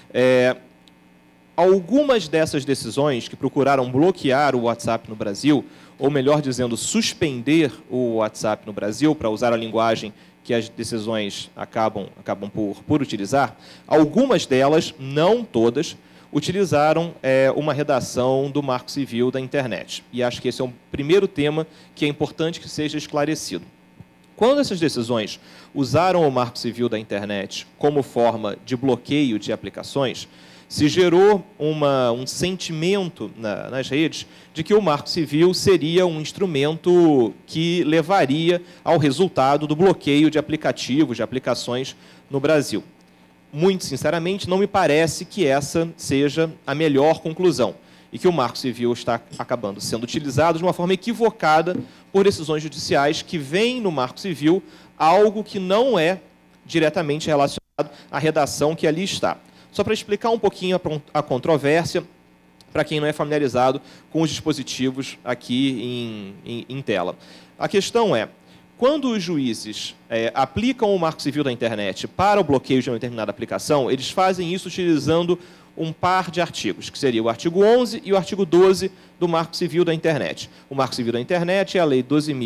Algumas dessas decisões que procuraram bloquear o WhatsApp no Brasil, ou melhor dizendo, suspender o WhatsApp no Brasil, para usar a linguagem que as decisões acabam por utilizar, algumas delas, não todas, utilizaram uma redação do Marco Civil da Internet. E acho que esse é um primeiro tema que é importante que seja esclarecido. Quando essas decisões usaram o Marco Civil da Internet como forma de bloqueio de aplicações, se gerou um sentimento nas redes de que o Marco Civil seria um instrumento que levaria ao resultado do bloqueio de aplicativos, de aplicações no Brasil. Muito sinceramente, não me parece que essa seja a melhor conclusão e que o Marco Civil está acabando sendo utilizado de uma forma equivocada por decisões judiciais que veem no Marco Civil algo que não é diretamente relacionado à redação que ali está. Só para explicar um pouquinho a controvérsia, para quem não é familiarizado com os dispositivos aqui em tela. A questão é, quando os juízes aplicam o Marco Civil da Internet para o bloqueio de uma determinada aplicação, eles fazem isso utilizando um par de artigos, que seria o artigo 11 e o artigo 12 do Marco Civil da Internet. O Marco Civil da Internet é a Lei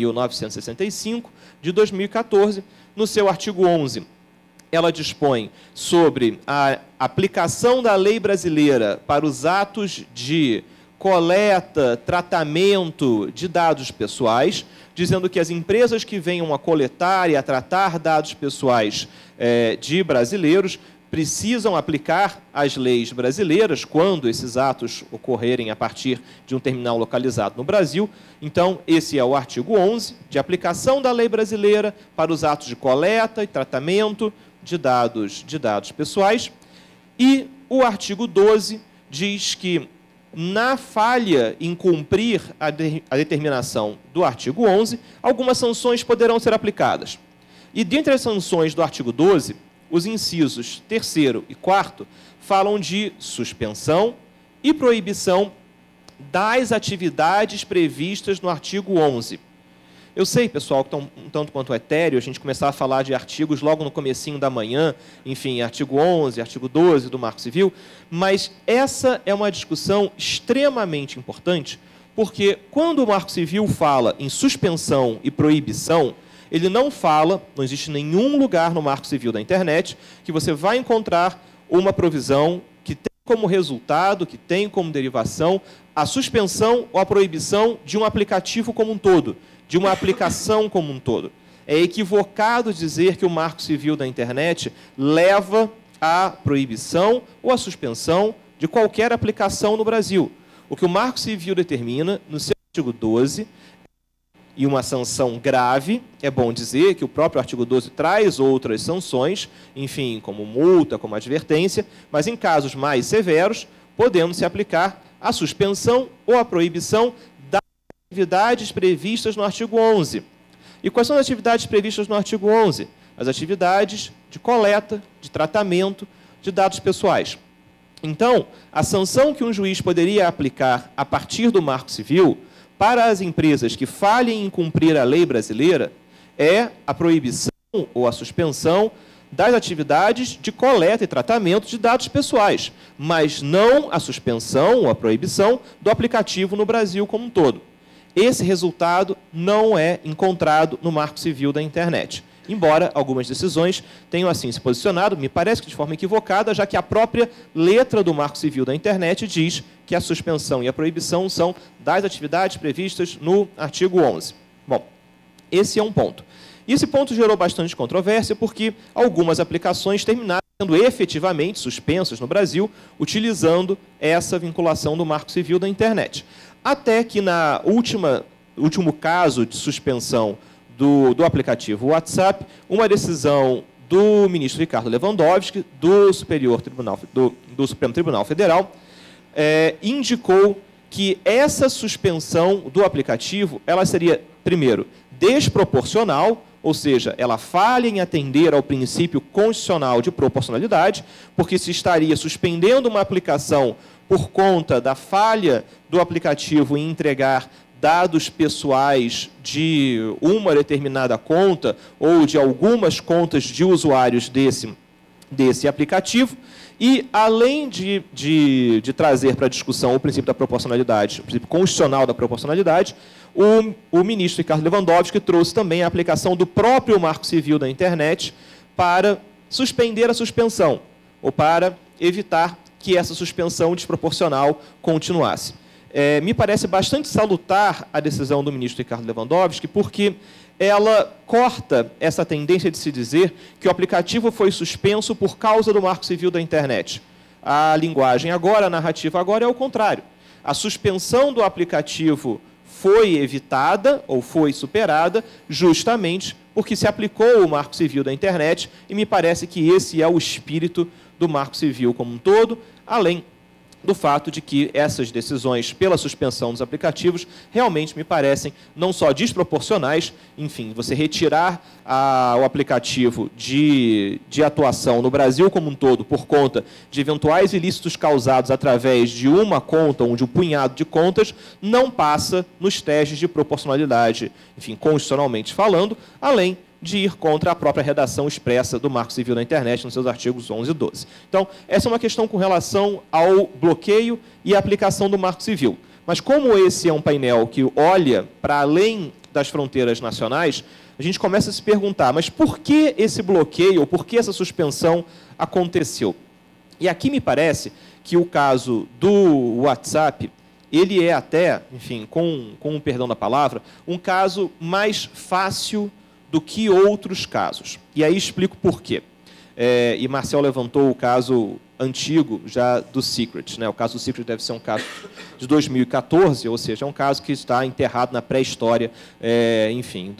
12.965, de 2014. No seu artigo 11, ela dispõe sobre a aplicação da lei brasileira para os atos de coleta, tratamento de dados pessoais, dizendo que as empresas que venham a coletar e a tratar dados pessoais de brasileiros precisam aplicar as leis brasileiras quando esses atos ocorrerem a partir de um terminal localizado no Brasil. Então, esse é o artigo 11, de aplicação da lei brasileira para os atos de coleta e tratamento de dados pessoais. E o artigo 12 diz que, na falha em cumprir a determinação do artigo 11, algumas sanções poderão ser aplicadas. E, dentre as sanções do artigo 12, os incisos 3º e 4º falam de suspensão e proibição das atividades previstas no artigo 11. Eu sei, pessoal, que está um tanto quanto etéreo a gente começar a falar de artigos logo no comecinho da manhã, enfim, artigo 11, artigo 12 do Marco Civil, mas essa é uma discussão extremamente importante, porque quando o Marco Civil fala em suspensão e proibição, ele não fala, não existe nenhum lugar no Marco Civil da internet que você vai encontrar uma provisão que tem como resultado, que tem como derivação, a suspensão ou a proibição de um aplicativo como um todo, de uma aplicação como um todo. É equivocado dizer que o Marco Civil da internet leva à proibição ou à suspensão de qualquer aplicação no Brasil. O que o Marco Civil determina, no seu artigo 12, e uma sanção grave, é bom dizer que o próprio artigo 12 traz outras sanções, enfim, como multa, como advertência, mas em casos mais severos, podendo se aplicar a suspensão ou a proibição das atividades previstas no artigo 11. E quais são as atividades previstas no artigo 11? As atividades de coleta, de tratamento de dados pessoais. Então, a sanção que um juiz poderia aplicar a partir do Marco Civil para as empresas que falhem em cumprir a lei brasileira é a proibição ou a suspensão das atividades de coleta e tratamento de dados pessoais, mas não a suspensão ou a proibição do aplicativo no Brasil como um todo. Esse resultado não é encontrado no Marco Civil da internet, embora algumas decisões tenham assim se posicionado, me parece que de forma equivocada, já que a própria letra do Marco Civil da internet diz que a suspensão e a proibição são das atividades previstas no artigo 11. Bom, esse é um ponto. E esse ponto gerou bastante controvérsia porque algumas aplicações terminaram sendo efetivamente suspensas no Brasil, utilizando essa vinculação do Marco Civil da internet. Até que no último caso de suspensão do aplicativo WhatsApp, uma decisão do ministro Ricardo Lewandowski, do Supremo Tribunal Federal, indicou que essa suspensão do aplicativo ela seria, primeiro, desproporcional, ou seja, ela falha em atender ao princípio constitucional de proporcionalidade, porque se estaria suspendendo uma aplicação por conta da falha do aplicativo em entregar dados pessoais de uma determinada conta ou de algumas contas de usuários desse aplicativo. E, além de trazer para a discussão o princípio da proporcionalidade, o princípio constitucional da proporcionalidade, o ministro Ricardo Lewandowski trouxe também a aplicação do próprio Marco Civil da internet para suspender a suspensão, ou para evitar que essa suspensão desproporcional continuasse. Me parece bastante salutar a decisão do ministro Ricardo Lewandowski, porque ela corta essa tendência de se dizer que o aplicativo foi suspenso por causa do Marco Civil da internet. A linguagem agora, a narrativa agora é o contrário. A suspensão do aplicativo foi evitada ou foi superada justamente porque se aplicou o Marco Civil da internet e me parece que esse é o espírito do Marco Civil como um todo, além do fato de que essas decisões pela suspensão dos aplicativos realmente me parecem não só desproporcionais, enfim, você retirar o aplicativo de atuação no Brasil como um todo por conta de eventuais ilícitos causados através de uma conta ou de um punhado de contas, não passa nos testes de proporcionalidade, enfim, constitucionalmente falando, além de ir contra a própria redação expressa do Marco Civil da internet nos seus artigos 11 e 12. Então, essa é uma questão com relação ao bloqueio e aplicação do Marco Civil. Mas como esse é um painel que olha para além das fronteiras nacionais, a gente começa a se perguntar, mas por que esse bloqueio, ou por que essa suspensão aconteceu? E aqui me parece que o caso do WhatsApp, ele é até, enfim, com o perdão da palavra, um caso mais fácil do que outros casos. E aí explico por quê. E Marcel levantou o caso antigo já do Secret. O caso do Secret deve ser um caso de 2014, ou seja, é um caso que está enterrado na pré-história, enfim,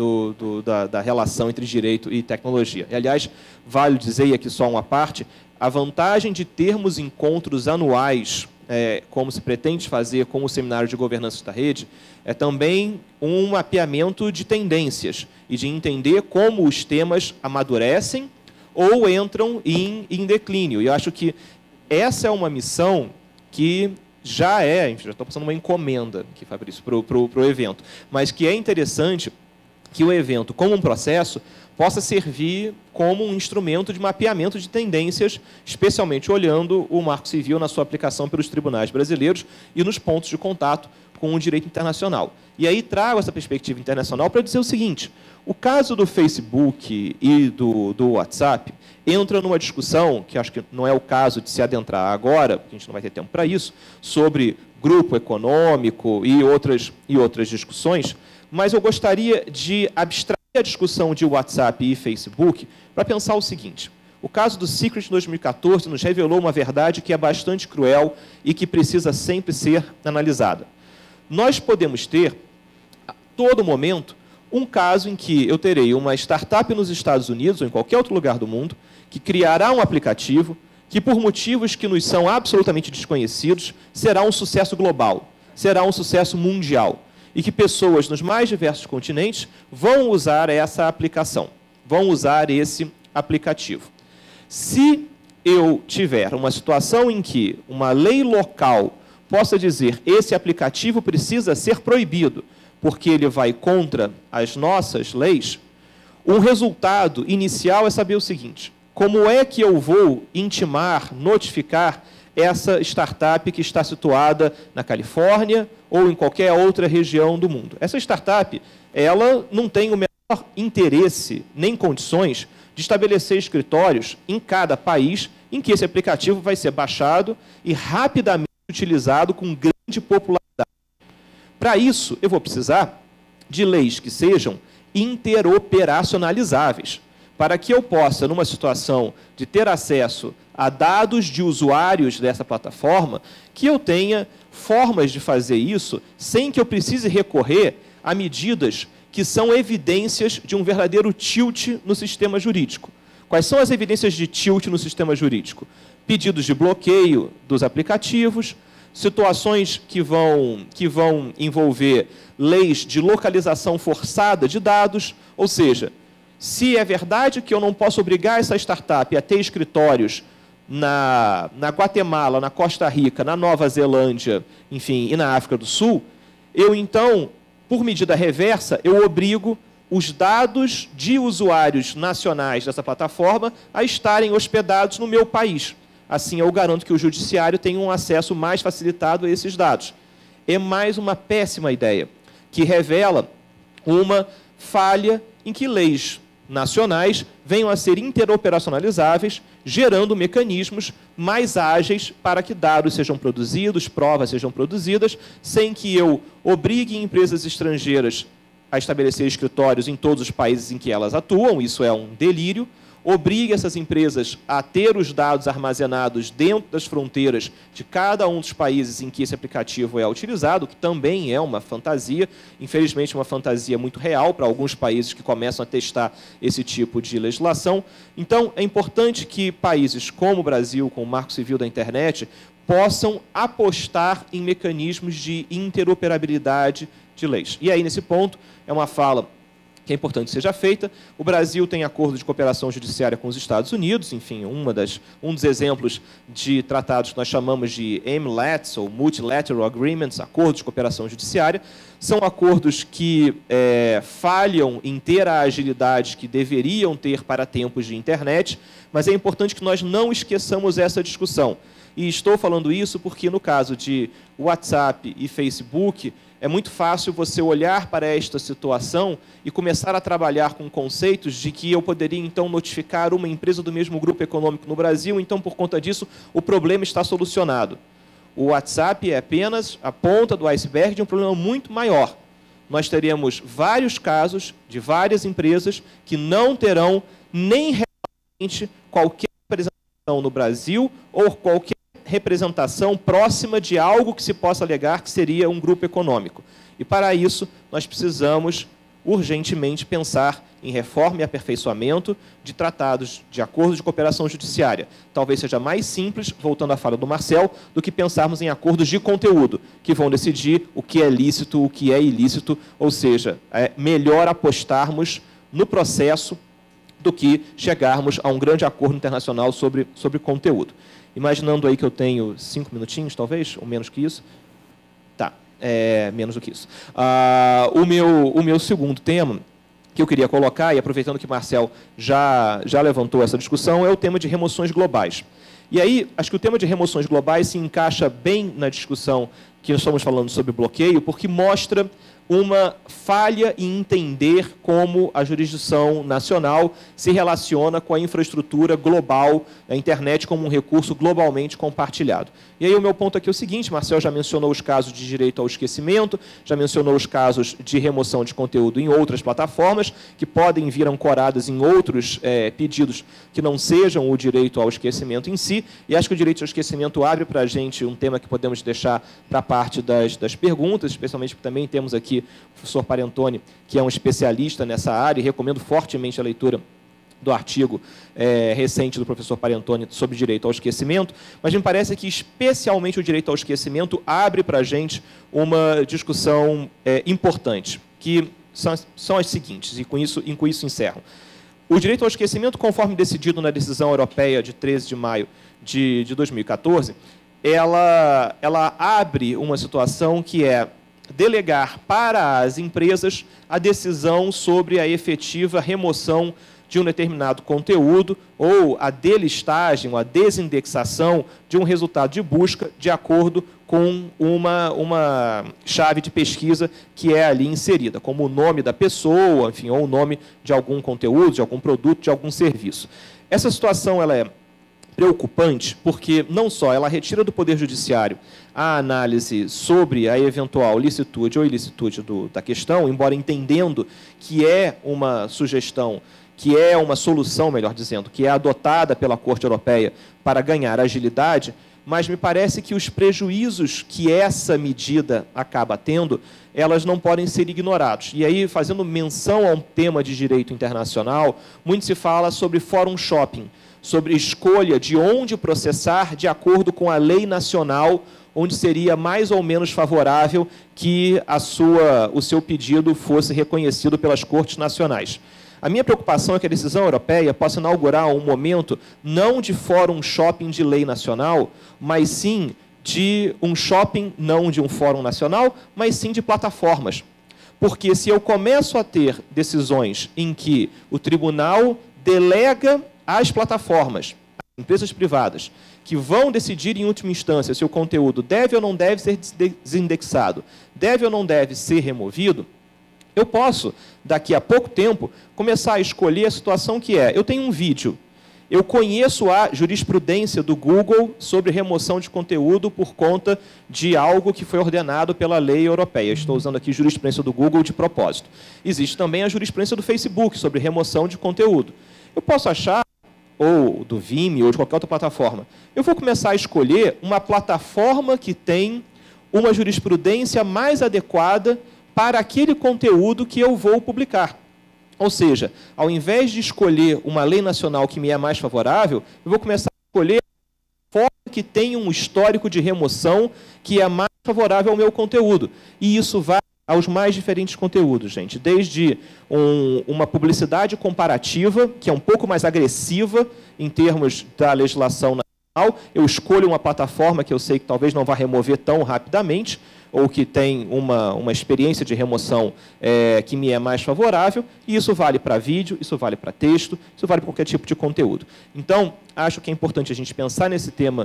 da relação entre direito e tecnologia. E, aliás, vale dizer, e aqui só uma parte, a vantagem de termos encontros anuais, como se pretende fazer com o Seminário de Governança da Rede, é também um mapeamento de tendências e de entender como os temas amadurecem ou entram em declínio. E eu acho que essa é uma missão que já estou passando uma encomenda aqui, Fabrício, para o evento, mas que é interessante que o evento, como um processo, possa servir como um instrumento de mapeamento de tendências, especialmente olhando o Marco Civil na sua aplicação pelos tribunais brasileiros e nos pontos de contato com o direito internacional. E aí trago essa perspectiva internacional para dizer o seguinte: o caso do Facebook e do WhatsApp entra numa discussão, que acho que não é o caso de se adentrar agora, porque a gente não vai ter tempo para isso, sobre grupo econômico e outras discussões, mas eu gostaria de abstrair a discussão de WhatsApp e Facebook para pensar o seguinte: o caso do Secret de 2014 nos revelou uma verdade que é bastante cruel e que precisa sempre ser analisada. Nós podemos ter, a todo momento, um caso em que eu terei uma startup nos Estados Unidos ou em qualquer outro lugar do mundo que criará um aplicativo que, por motivos que nos são absolutamente desconhecidos, será um sucesso global, será um sucesso mundial, e que pessoas nos mais diversos continentes vão usar essa aplicação, vão usar esse aplicativo. Se eu tiver uma situação em que uma lei local possa dizer esse aplicativo precisa ser proibido, porque ele vai contra as nossas leis, um resultado inicial é saber o seguinte: como é que eu vou intimar, notificar essa startup que está situada na Califórnia ou em qualquer outra região do mundo? Essa startup, ela não tem o menor interesse nem condições de estabelecer escritórios em cada país em que esse aplicativo vai ser baixado e rapidamente utilizado com grande popularidade. Para isso, eu vou precisar de leis que sejam interoperacionalizáveis, para que eu possa, numa situação de ter acesso a dados de usuários dessa plataforma, que eu tenha formas de fazer isso sem que eu precise recorrer a medidas que são evidências de um verdadeiro tilt no sistema jurídico. Quais são as evidências de tilt no sistema jurídico? Pedidos de bloqueio dos aplicativos, situações que vão envolver leis de localização forçada de dados, ou seja, se é verdade que eu não posso obrigar essa startup a ter escritórios na Guatemala, na Costa Rica, na Nova Zelândia, enfim, e na África do Sul, eu então, por medida reversa, eu obrigo os dados de usuários nacionais dessa plataforma a estarem hospedados no meu país. Assim, eu garanto que o judiciário tenha um acesso mais facilitado a esses dados. É mais uma péssima ideia, que revela uma falha em que leis nacionais venham a ser interoperacionalizáveis, gerando mecanismos mais ágeis para que dados sejam produzidos, provas sejam produzidas, sem que eu obrigue empresas estrangeiras a estabelecer escritórios em todos os países em que elas atuam, isso é um delírio, obrigue essas empresas a ter os dados armazenados dentro das fronteiras de cada um dos países em que esse aplicativo é utilizado, que também é uma fantasia, infelizmente uma fantasia muito real para alguns países que começam a testar esse tipo de legislação. Então, é importante que países como o Brasil, com o Marco Civil da Internet, possam apostar em mecanismos de interoperabilidade de leis. E aí, nesse ponto, é uma fala que é importante que seja feita. O Brasil tem acordo de cooperação judiciária com os Estados Unidos, enfim, um dos exemplos de tratados que nós chamamos de MLATs, ou Multilateral Agreements, acordos de cooperação judiciária. São acordos que falham em ter a agilidade que deveriam ter para tempos de internet, mas é importante que nós não esqueçamos essa discussão. E estou falando isso porque, no caso de WhatsApp e Facebook, é muito fácil você olhar para esta situação e começar a trabalhar com conceitos de que eu poderia, então, notificar uma empresa do mesmo grupo econômico no Brasil, então, por conta disso, o problema está solucionado. O WhatsApp é apenas a ponta do iceberg de um problema muito maior. Nós teremos vários casos de várias empresas que não terão nem realmente qualquer representação no Brasil ou qualquer representação próxima de algo que se possa alegar que seria um grupo econômico. E, para isso, nós precisamos urgentemente pensar em reforma e aperfeiçoamento de tratados de acordos de cooperação judiciária. Talvez seja mais simples, voltando à fala do Marcel, do que pensarmos em acordos de conteúdo, que vão decidir o que é lícito, o que é ilícito, ou seja, é melhor apostarmos no processo do que chegarmos a um grande acordo internacional sobre conteúdo. Imaginando aí que eu tenho 5 minutinhos, talvez, ou menos que isso. Tá, menos do que isso. O meu segundo tema, que eu queria colocar, e aproveitando que Marcel já levantou essa discussão, é o tema de remoções globais. E aí, acho que o tema de remoções globais se encaixa bem na discussão que estamos falando sobre bloqueio, porque mostra uma falha em entender como a jurisdição nacional se relaciona com a infraestrutura global, a internet como um recurso globalmente compartilhado. E aí o meu ponto aqui é o seguinte: Marcel já mencionou os casos de direito ao esquecimento, já mencionou os casos de remoção de conteúdo em outras plataformas, que podem vir ancoradas em outros pedidos que não sejam o direito ao esquecimento em si, e acho que o direito ao esquecimento abre para a gente um tema que podemos deixar para a parte das perguntas, especialmente porque também temos aqui o professor Parentoni, que é um especialista nessa área, e recomendo fortemente a leitura do artigo recente do professor Parentoni sobre direito ao esquecimento, mas me parece que especialmente o direito ao esquecimento abre para a gente uma discussão importante, que são as seguintes, e com isso encerro. O direito ao esquecimento, conforme decidido na decisão europeia de 13 de maio de 2014, ela abre uma situação que é delegar para as empresas a decisão sobre a efetiva remoção de um determinado conteúdo ou a delistagem, ou a desindexação de um resultado de busca de acordo com uma chave de pesquisa que é ali inserida, como o nome da pessoa, enfim, ou o nome de algum conteúdo, de algum produto, de algum serviço. Essa situação ela é preocupante porque não só ela retira do Poder Judiciário a análise sobre a eventual licitude ou ilicitude da questão, embora entendendo que é uma sugestão, que é uma solução, melhor dizendo, que é adotada pela Corte Europeia para ganhar agilidade, mas me parece que os prejuízos que essa medida acaba tendo, elas não podem ser ignorados. E aí, fazendo menção a um tema de direito internacional, muito se fala sobre fórum shopping, sobre escolha de onde processar de acordo com a lei nacional, onde seria mais ou menos favorável que o seu pedido fosse reconhecido pelas cortes nacionais. A minha preocupação é que a decisão europeia possa inaugurar um momento não de fórum shopping de lei nacional, mas sim de um shopping, não de um fórum nacional, mas sim de plataformas. Porque se eu começo a ter decisões em que o tribunal delega às plataformas, às empresas privadas, que vão decidir em última instância se o conteúdo deve ou não deve ser desindexado, deve ou não deve ser removido, eu posso, daqui a pouco tempo, começar a escolher a situação que é: eu tenho um vídeo, eu conheço a jurisprudência do Google sobre remoção de conteúdo por conta de algo que foi ordenado pela lei europeia. Estou usando aqui jurisprudência do Google de propósito. Existe também a jurisprudência do Facebook sobre remoção de conteúdo. Eu posso achar, ou do Vimeo, ou de qualquer outra plataforma, eu vou começar a escolher uma plataforma que tem uma jurisprudência mais adequada para aquele conteúdo que eu vou publicar. Ou seja, ao invés de escolher uma lei nacional que me é mais favorável, eu vou começar a escolher uma forma que tem um histórico de remoção que é mais favorável ao meu conteúdo. E isso vai aos mais diferentes conteúdos, gente. Desde uma publicidade comparativa, que é um pouco mais agressiva em termos da legislação nacional. Eu escolho uma plataforma que eu sei que talvez não vá remover tão rapidamente, ou que tem uma experiência de remoção que me é mais favorável, e isso vale para vídeo, isso vale para texto, isso vale para qualquer tipo de conteúdo. Então, acho que é importante a gente pensar nesse tema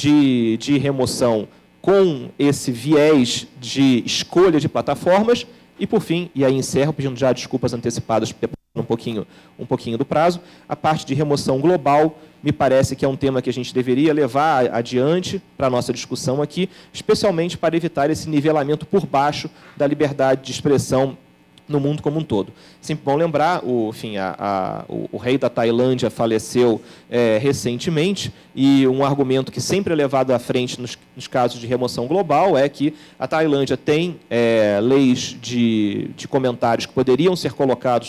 de remoção com esse viés de escolha de plataformas, e, por fim, e aí encerro, pedindo já desculpas antecipadas, um pouquinho do prazo, a parte de remoção global me parece que é um tema que a gente deveria levar adiante para a nossa discussão aqui, especialmente para evitar esse nivelamento por baixo da liberdade de expressão no mundo como um todo. Sempre bom lembrar, o rei da Tailândia faleceu recentemente, e um argumento que sempre é levado à frente nos casos de remoção global é que a Tailândia tem leis de comentários que poderiam ser colocados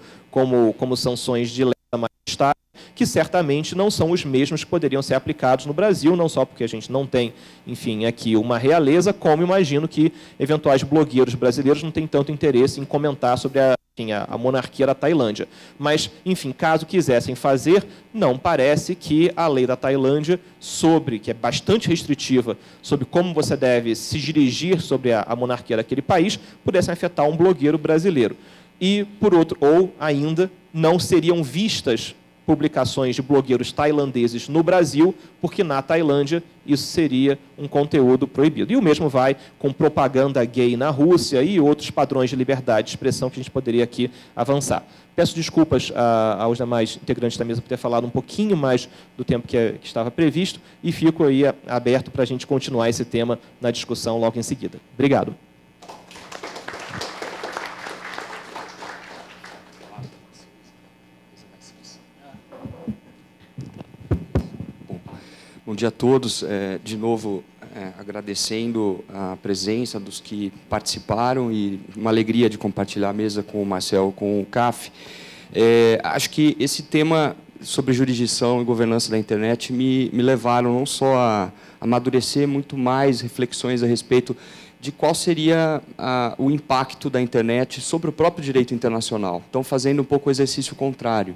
como sanções de lei da majestade, que certamente não são os mesmos que poderiam ser aplicados no Brasil, não só porque a gente não tem, enfim, aqui uma realeza, como imagino que eventuais blogueiros brasileiros não têm tanto interesse em comentar sobre a monarquia da Tailândia. Mas, enfim, caso quisessem fazer, não parece que a lei da Tailândia, que é bastante restritiva sobre como você deve se dirigir sobre a monarquia daquele país, pudessem afetar um blogueiro brasileiro. E, por outro, ou ainda, não seriam vistas publicações de blogueiros tailandeses no Brasil, porque na Tailândia isso seria um conteúdo proibido. E o mesmo vai com propaganda gay na Rússia e outros padrões de liberdade de expressão que a gente poderia aqui avançar. Peço desculpas aos demais integrantes da mesa por ter falado um pouquinho mais do tempo que estava previsto e fico aí aberto para a gente continuar esse tema na discussão logo em seguida. Obrigado. Bom dia a todos. De novo, agradecendo a presença dos que participaram e uma alegria de compartilhar a mesa com o Marcel, com o CAF. Acho que esse tema sobre jurisdição e governança da internet me levaram não só a amadurecer muito mais reflexões a respeito de qual seria o impacto da internet sobre o próprio direito internacional. Então, fazendo um pouco o exercício contrário.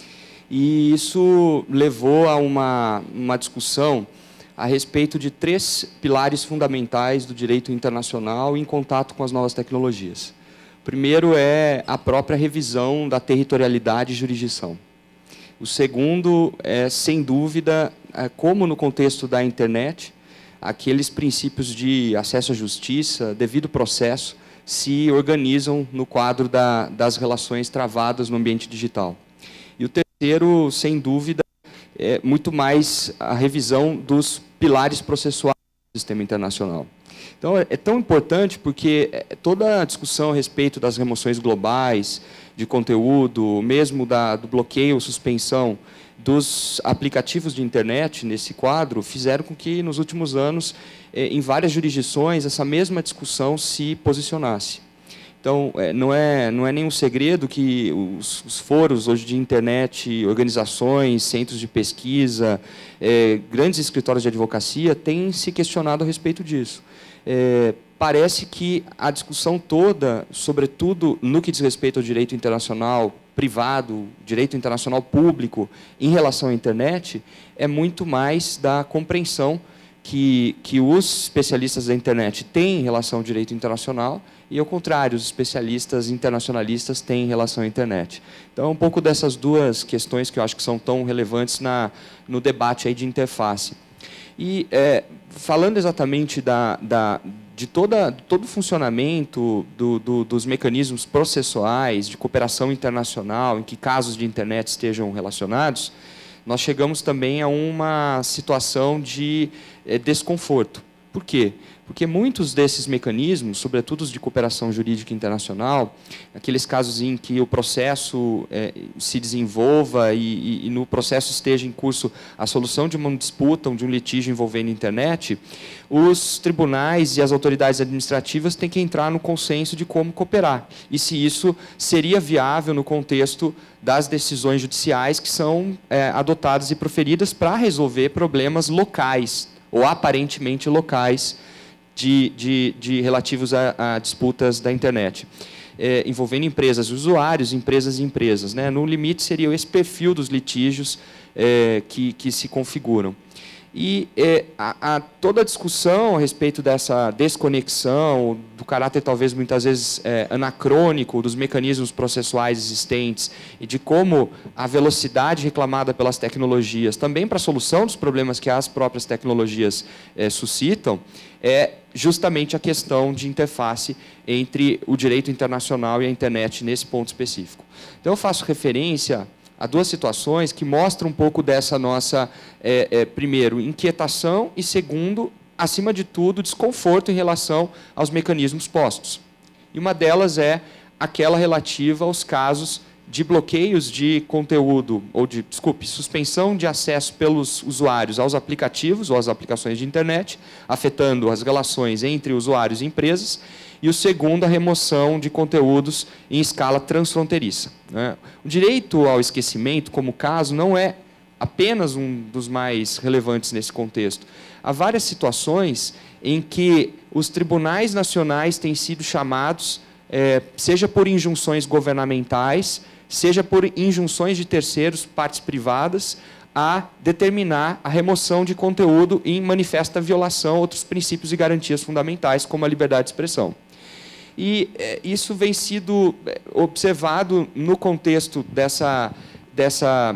E isso levou a uma discussão a respeito de 3 pilares fundamentais do direito internacional em contato com as novas tecnologias. O primeiro é a própria revisão da territorialidade e jurisdição. O segundo é, sem dúvida, como no contexto da internet, aqueles princípios de acesso à justiça, devido processo, se organizam no quadro das relações travadas no ambiente digital. E o terceiro, sem dúvida, é muito mais a revisão dos pilares processuais do sistema internacional. Então, é tão importante porque toda a discussão a respeito das remoções globais de conteúdo, mesmo do bloqueio ou suspensão dos aplicativos de internet nesse quadro, fizeram com que, nos últimos anos, em várias jurisdições, essa mesma discussão se posicionasse. Então, não é nenhum segredo que os fóruns hoje de internet, organizações, centros de pesquisa, grandes escritórios de advocacia têm se questionado a respeito disso. Parece que a discussão toda, sobretudo no que diz respeito ao direito internacional privado, direito internacional público, em relação à internet, é muito mais da compreensão que os especialistas da internet têm em relação ao direito internacional e, ao contrário, os especialistas internacionalistas têm em relação à internet. Então, um pouco dessas duas questões que eu acho que são tão relevantes no debate aí de interface. E, falando exatamente de todo o funcionamento dos mecanismos processuais de cooperação internacional, em que casos de internet estejam relacionados, nós chegamos também a uma situação de desconforto. Por quê? Porque muitos desses mecanismos, sobretudo os de cooperação jurídica internacional, aqueles casos em que o processo se desenvolva e no processo esteja em curso a solução de uma disputa, de um litígio envolvendo a internet, os tribunais e as autoridades administrativas têm que entrar no consenso de como cooperar. E se isso seria viável no contexto das decisões judiciais que são adotadas e proferidas para resolver problemas locais, ou aparentemente locais, relativos a disputas da internet, envolvendo empresas e usuários, empresas e empresas. Né? No limite, seria esse perfil dos litígios que se configuram. E toda a discussão a respeito dessa desconexão, do caráter talvez muitas vezes anacrônico dos mecanismos processuais existentes e de como a velocidade reclamada pelas tecnologias, também para a solução dos problemas que as próprias tecnologias suscitam, é justamente a questão de interface entre o direito internacional e a internet nesse ponto específico. Então, eu faço referência a duas situações que mostram um pouco dessa nossa, primeiro, inquietação e, segundo, acima de tudo, desconforto em relação aos mecanismos postos. E uma delas é aquela relativa aos casos de bloqueios de conteúdo, ou suspensão de acesso pelos usuários aos aplicativos ou às aplicações de internet, afetando as relações entre usuários e empresas, e o segundo, a remoção de conteúdos em escala transfronteiriça. Né? O direito ao esquecimento, como caso, não é apenas um dos mais relevantes nesse contexto. Há várias situações em que os tribunais nacionais têm sido chamados, seja por injunções governamentais, seja por injunções de terceiros, partes privadas, a determinar a remoção de conteúdo em manifesta violação a outros princípios e garantias fundamentais, como a liberdade de expressão. E isso vem sido observado no contexto dessa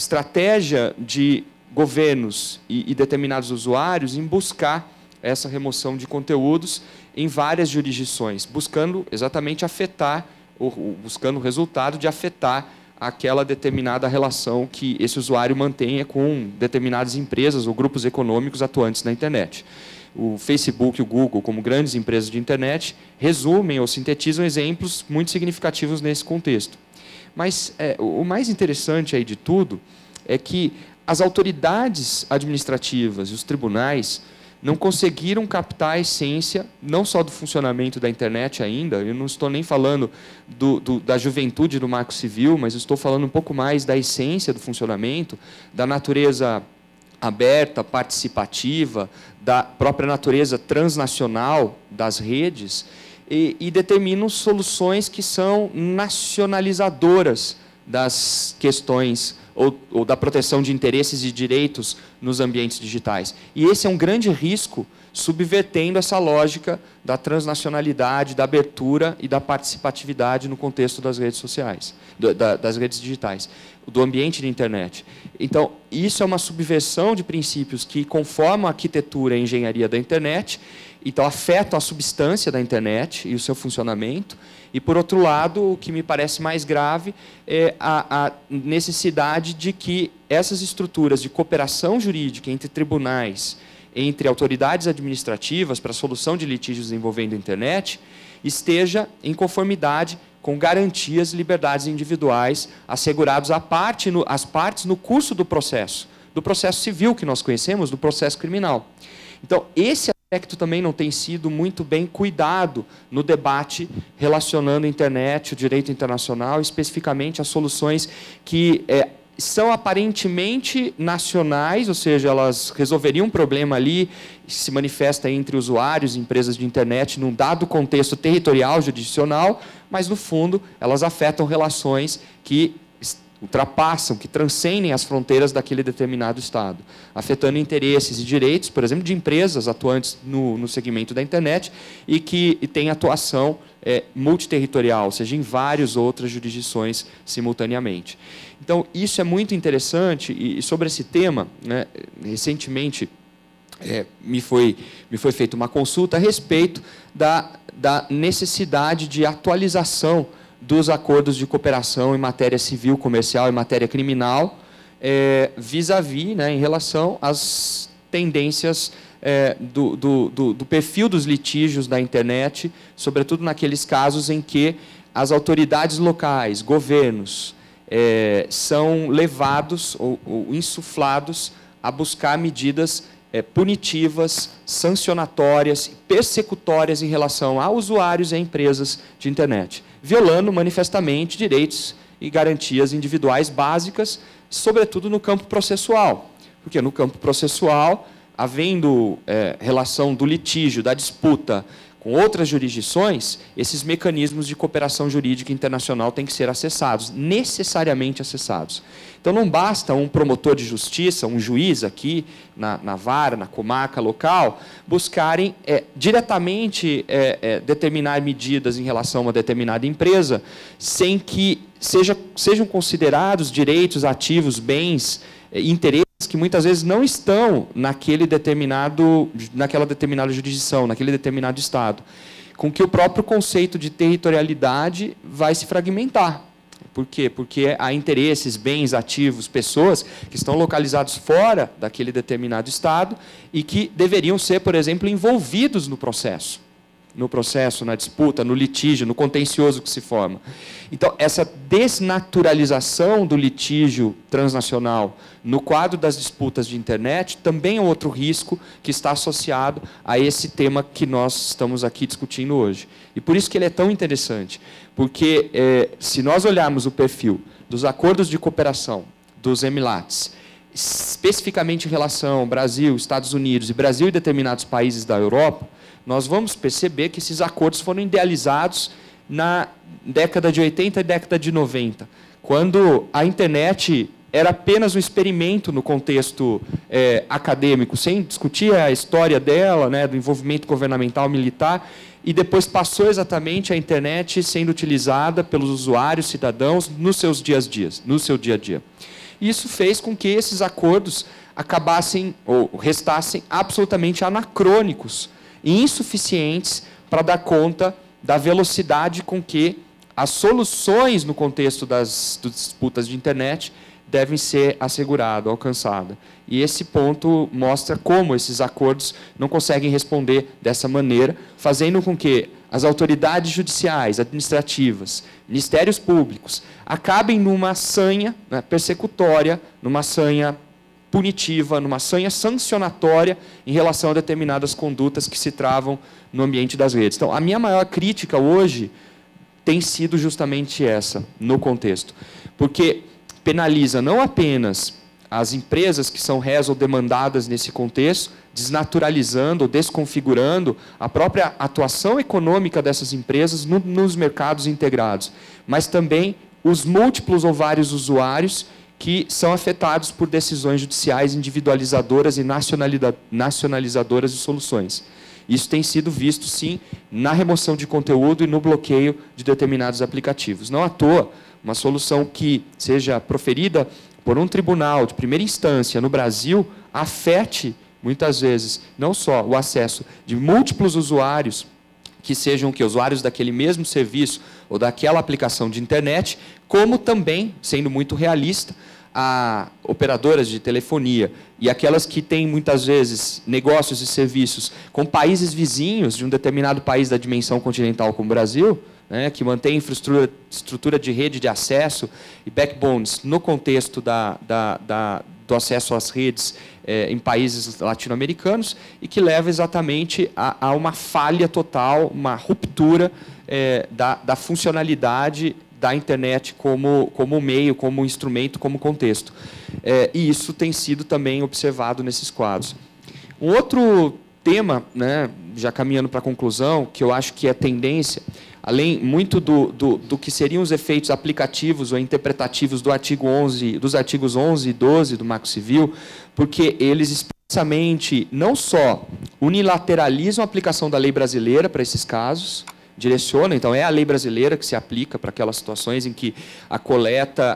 estratégia de governos e determinados usuários em buscar essa remoção de conteúdos em várias jurisdições, buscando exatamente afetar, ou buscando o resultado de afetar aquela determinada relação que esse usuário mantenha com determinadas empresas ou grupos econômicos atuantes na internet. O Facebook e o Google, como grandes empresas de internet, resumem ou sintetizam exemplos muito significativos nesse contexto. Mas o mais interessante aí de tudo é que as autoridades administrativas e os tribunais não conseguiram captar a essência, não só do funcionamento da internet ainda, eu não estou nem falando da juventude do Marco Civil, mas estou falando um pouco mais da essência do funcionamento, da natureza aberta, participativa, da própria natureza transnacional das redes, e determinam soluções que são nacionalizadoras das questões ou da proteção de interesses e direitos nos ambientes digitais. E esse é um grande risco, subvertendo essa lógica da transnacionalidade, da abertura e da participatividade no contexto das redes sociais, das redes digitais, do ambiente de internet. Então, isso é uma subversão de princípios que conformam a arquitetura e a engenharia da internet, então afetam a substância da internet e o seu funcionamento. E, por outro lado, o que me parece mais grave é a necessidade de que essas estruturas de cooperação jurídica entre tribunais, entre autoridades administrativas para a solução de litígios envolvendo a internet, esteja em conformidade com garantias e liberdades individuais assegurados às partes no curso do processo civil que nós conhecemos, do processo criminal. Então, esse aspecto também não tem sido muito bem cuidado no debate relacionando a internet, o direito internacional, especificamente as soluções que são aparentemente nacionais, ou seja, elas resolveriam um problema ali, se manifesta entre usuários e empresas de internet num dado contexto territorial, jurisdicional, mas, no fundo, elas afetam relações que ultrapassam, que transcendem as fronteiras daquele determinado Estado, afetando interesses e direitos, por exemplo, de empresas atuantes no segmento da internet e que têm atuação multiterritorial, ou seja, em várias outras jurisdições simultaneamente. Então, isso é muito interessante e sobre esse tema, né, recentemente me foi feita uma consulta a respeito da necessidade de atualização dos acordos de cooperação em matéria civil, comercial e matéria criminal, vis-à-vis, né, em relação às tendências do perfil dos litígios da internet, sobretudo naqueles casos em que as autoridades locais, governos, são levados ou insuflados a buscar medidas punitivas, sancionatórias, persecutórias em relação a usuários e a empresas de internet, violando manifestamente direitos e garantias individuais básicas, sobretudo no campo processual. Porque no campo processual, havendo relação do litígio, da disputa com outras jurisdições, esses mecanismos de cooperação jurídica internacional têm que ser acessados, necessariamente acessados. Então, não basta um promotor de justiça, um juiz aqui na vara, na comarca local, buscarem diretamente determinar medidas em relação a uma determinada empresa, sem que sejam considerados direitos ativos, bens, interesses que muitas vezes não estão naquela determinada jurisdição, naquele determinado Estado, com que o próprio conceito de territorialidade vai se fragmentar. Por quê? Porque há interesses, bens, ativos, pessoas que estão localizados fora daquele determinado Estado e que deveriam ser, por exemplo, envolvidos no processo, na disputa, no litígio, no contencioso que se forma. Então, essa desnaturalização do litígio transnacional no quadro das disputas de internet também é outro risco que está associado a esse tema que nós estamos aqui discutindo hoje. E por isso que ele é tão interessante, porque se nós olharmos o perfil dos acordos de cooperação dos Emirates, especificamente em relação ao Brasil, Estados Unidos e Brasil e determinados países da Europa, nós vamos perceber que esses acordos foram idealizados na década de 80 e década de 90, quando a internet era apenas um experimento no contexto acadêmico, sem discutir a história dela, né, do envolvimento governamental militar, e depois passou exatamente a internet sendo utilizada pelos usuários, cidadãos, no seu dia a dia. E isso fez com que esses acordos acabassem ou restassem absolutamente anacrônicos e insuficientes para dar conta da velocidade com que as soluções no contexto das disputas de internet devem ser asseguradas, alcançadas. E esse ponto mostra como esses acordos não conseguem responder dessa maneira, fazendo com que as autoridades judiciais, administrativas, ministérios públicos, acabem numa sanha, né, persecutória, numa sanha punitiva, numa sanha sancionatória em relação a determinadas condutas que se travam no ambiente das redes. Então, a minha maior crítica hoje tem sido justamente essa, no contexto. Porque penaliza não apenas as empresas que são réis ou demandadas nesse contexto, desnaturalizando, desconfigurando a própria atuação econômica dessas empresas nos mercados integrados, mas também os múltiplos ou vários usuários que são afetados por decisões judiciais individualizadoras e nacionalizadoras de soluções. Isso tem sido visto, sim, na remoção de conteúdo e no bloqueio de determinados aplicativos. Não à toa, uma solução que seja proferida por um tribunal de primeira instância no Brasil afete, muitas vezes, não só o acesso de múltiplos usuários, que sejam usuários daquele mesmo serviço ou daquela aplicação de internet, como também, sendo muito realista, a operadoras de telefonia e aquelas que têm, muitas vezes, negócios e serviços com países vizinhos de um determinado país da dimensão continental como o Brasil, né, que mantém estrutura de rede de acesso e backbones no contexto do acesso às redes em países latino-americanos e que leva exatamente a uma falha total, uma ruptura da funcionalidade da internet como meio, como instrumento, como contexto. E isso tem sido também observado nesses quadros. Um outro tema, né, já caminhando para a conclusão, que eu acho que é tendência, além muito do que seriam os efeitos aplicativos ou interpretativos dos artigos 11 e 12 do Marco Civil, porque eles expressamente não só unilateralizam a aplicação da lei brasileira para esses casos, direciona, então é a lei brasileira que se aplica para aquelas situações em que a coleta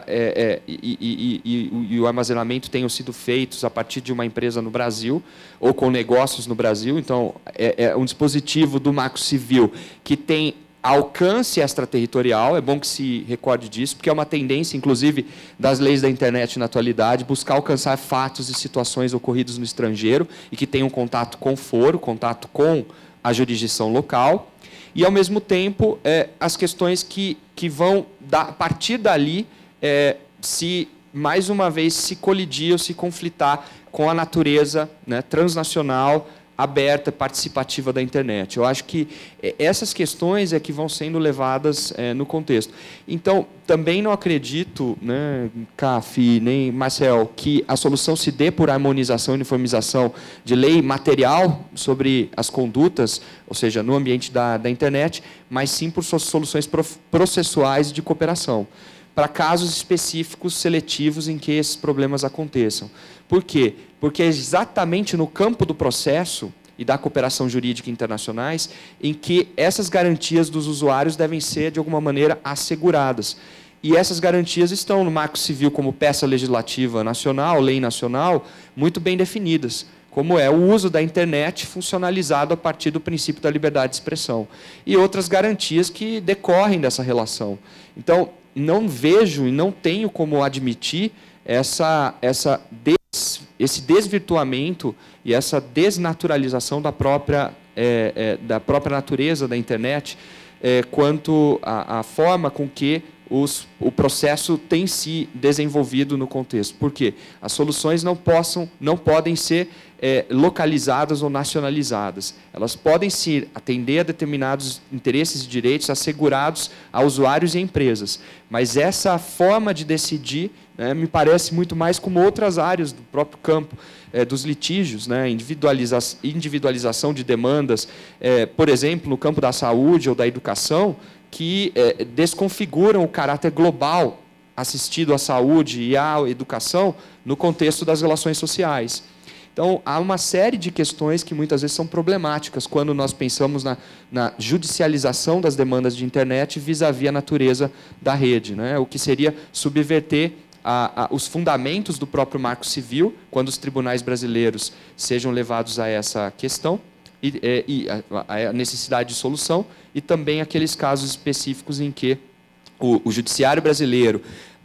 e o armazenamento tenham sido feitos a partir de uma empresa no Brasil ou com negócios no Brasil. Então, é um dispositivo do Marco Civil que tem alcance extraterritorial, é bom que se recorde disso, porque é uma tendência, inclusive, das leis da internet na atualidade, buscar alcançar fatos e situações ocorridos no estrangeiro e que tenham contato com o foro, contato com a jurisdição local. E, ao mesmo tempo, as questões que vão, a partir dali, se, mais uma vez, se colidir ou se conflitar com a natureza, né, transnacional, aberta, participativa da internet. Eu acho que essas questões que vão sendo levadas no contexto. Então, também não acredito, né, CAF, nem Marcel, que a solução se dê por harmonização e uniformização de lei material sobre as condutas, ou seja, no ambiente da internet, mas sim por soluções processuais de cooperação, para casos específicos, seletivos, em que esses problemas aconteçam. Por quê? Porque é exatamente no campo do processo e da cooperação jurídica internacionais em que essas garantias dos usuários devem ser, de alguma maneira, asseguradas. E essas garantias estão no Marco Civil como peça legislativa nacional, lei nacional, muito bem definidas, como é o uso da internet funcionalizado a partir do princípio da liberdade de expressão. E outras garantias que decorrem dessa relação. Então, não vejo e não tenho como admitir esse desvirtuamento e essa desnaturalização da própria natureza da internet quanto à forma com que o processo tem se desenvolvido no contexto. Por quê? As soluções não podem ser localizadas ou nacionalizadas. Elas podem sim atender a determinados interesses e direitos assegurados a usuários e empresas, mas essa forma de decidir, né, me parece muito mais como outras áreas do próprio campo dos litígios, né, individualização de demandas, por exemplo, no campo da saúde ou da educação, que desconfiguram o caráter global assistido à saúde e à educação no contexto das relações sociais. Então, há uma série de questões que muitas vezes são problemáticas quando nós pensamos na judicialização das demandas de internet vis-à-vis a natureza da rede, né? O que seria subverter os fundamentos do próprio Marco Civil, quando os tribunais brasileiros sejam levados a essa questão, e a necessidade de solução, e também aqueles casos específicos em que o judiciário brasileiro,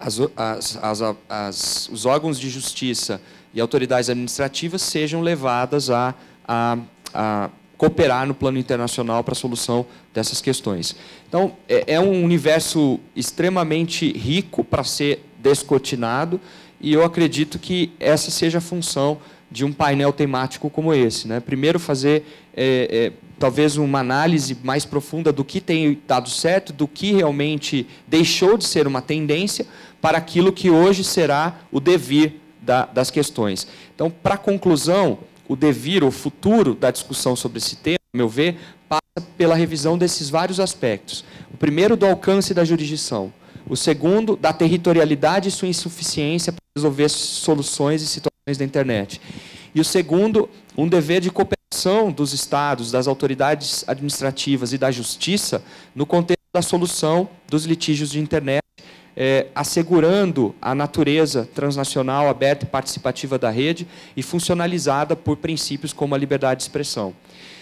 os órgãos de justiça e autoridades administrativas sejam levadas a cooperar no plano internacional para a solução dessas questões. Então, é um universo extremamente rico para ser descortinado, e eu acredito que essa seja a função de um painel temático como esse, né? Primeiro, fazer talvez uma análise mais profunda do que tem dado certo, do que realmente deixou de ser uma tendência, para aquilo que hoje será o devir das questões. Então, para conclusão, o devir, o futuro da discussão sobre esse tema, a meu ver, passa pela revisão desses vários aspectos. O primeiro, do alcance da jurisdição. O segundo, da territorialidade e sua insuficiência para resolver soluções e situações da internet. E o segundo, um dever de cooperação dos Estados, das autoridades administrativas e da justiça no contexto da solução dos litígios de internet, assegurando a natureza transnacional, aberta e participativa da rede e funcionalizada por princípios como a liberdade de expressão.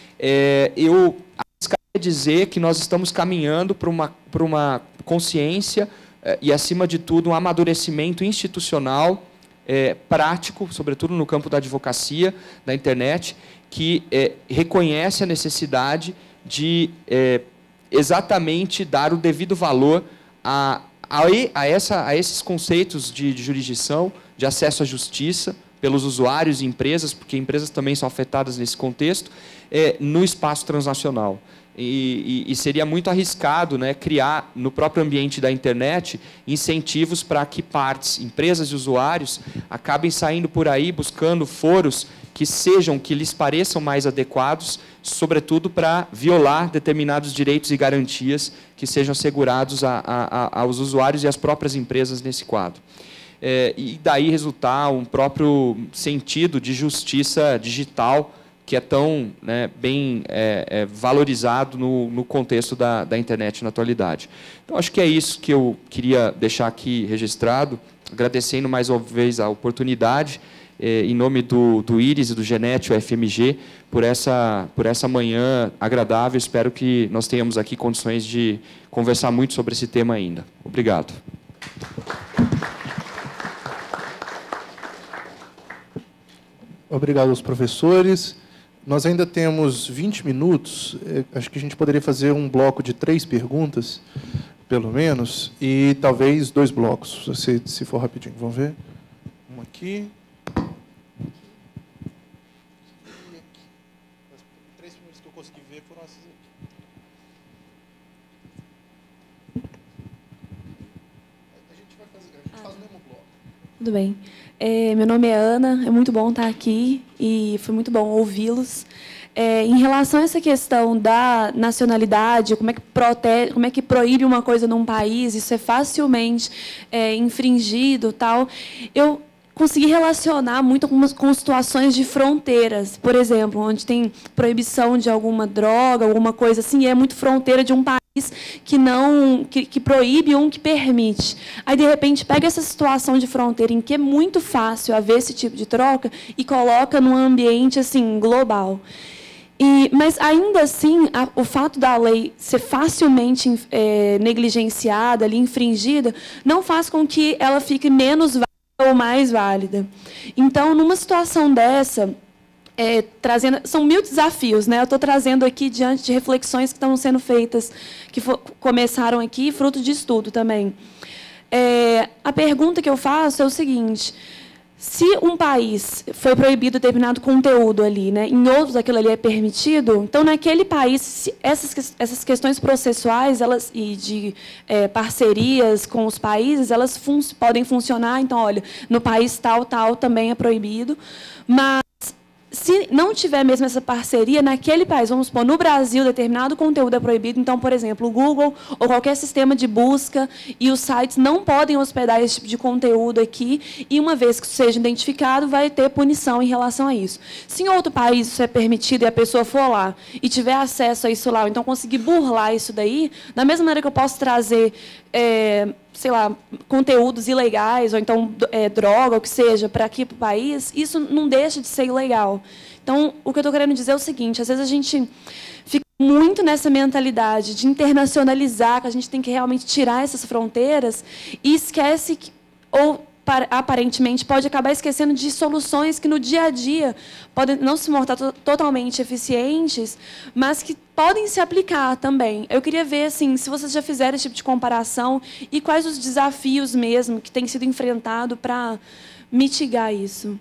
Eu arriscaria dizer que nós estamos caminhando para uma consciência e, acima de tudo, um amadurecimento institucional prático, sobretudo no campo da advocacia, da internet, que reconhece a necessidade de exatamente dar o devido valor a esses conceitos de jurisdição, de acesso à justiça pelos usuários e empresas, porque empresas também são afetadas nesse contexto, no espaço transnacional. E seria muito arriscado, né, criar no próprio ambiente da internet incentivos para que partes, empresas e usuários acabem saindo por aí buscando foros que lhes pareçam mais adequados, sobretudo para violar determinados direitos e garantias que sejam assegurados aos usuários e às próprias empresas nesse quadro. E daí resultar um próprio sentido de justiça digital que é tão, né, bem valorizado no contexto da internet na atualidade. Então, acho que é isso que eu queria deixar aqui registrado, agradecendo mais uma vez a oportunidade, em nome do IRIS e do Genet, o FMG, por essa manhã agradável. Espero que nós tenhamos aqui condições de conversar muito sobre esse tema ainda. Obrigado. Obrigado aos professores. Nós ainda temos 20 minutos. Acho que a gente poderia fazer um bloco de 3 perguntas, pelo menos, e talvez 2 blocos, se for rapidinho. Vamos ver? Um aqui. As 3 primeiras que eu consegui ver foram essas aqui. A gente faz o mesmo bloco. Tudo bem. Meu nome é Ana, é muito bom estar aqui e foi muito bom ouvi-los. Em relação a essa questão da nacionalidade, como é que proíbe uma coisa num país, isso é facilmente infringido, tal. Eu consegui relacionar muito com situações de fronteiras, por exemplo, onde tem proibição de alguma droga, alguma coisa assim, e é muito fronteira de um país que proíbe um que permite. Aí, de repente, pega essa situação de fronteira em que é muito fácil haver esse tipo de troca e coloca num ambiente assim global. Mas, ainda assim, o fato da lei ser facilmente negligenciada, ali, infringida, não faz com que ela fique menos válida ou mais válida. Então, numa situação dessa, são 1000 desafios, né? Eu estou trazendo aqui diante de reflexões que estão sendo feitas, que começaram aqui, fruto de estudo também. A pergunta que eu faço é o seguinte: se um país foi proibido determinado conteúdo ali, né, em outros aquilo ali é permitido, então, naquele país, essas questões processuais e de parcerias com os países, elas podem funcionar. Então, olha, no país tal também é proibido, mas se não tiver mesmo essa parceria naquele país, vamos supor, no Brasil, determinado conteúdo é proibido, então, por exemplo, o Google ou qualquer sistema de busca e os sites não podem hospedar esse tipo de conteúdo aqui, e uma vez que isso seja identificado, vai ter punição em relação a isso. Se em outro país isso é permitido e a pessoa for lá e tiver acesso a isso lá, ou então conseguir burlar isso daí, da mesma maneira que eu posso trazer sei lá, conteúdos ilegais, ou então droga, o que seja, para aqui para o país, isso não deixa de ser ilegal. Então, o que eu estou querendo dizer é o seguinte, às vezes a gente fica muito nessa mentalidade de internacionalizar, que a gente tem que realmente tirar essas fronteiras, e esquece, ou aparentemente pode acabar esquecendo de soluções que no dia a dia podem não se mostrar totalmente eficientes, mas que podem se aplicar também. Eu queria ver assim, se vocês já fizeram esse tipo de comparação e quais os desafios mesmo que têm sido enfrentados para mitigar isso.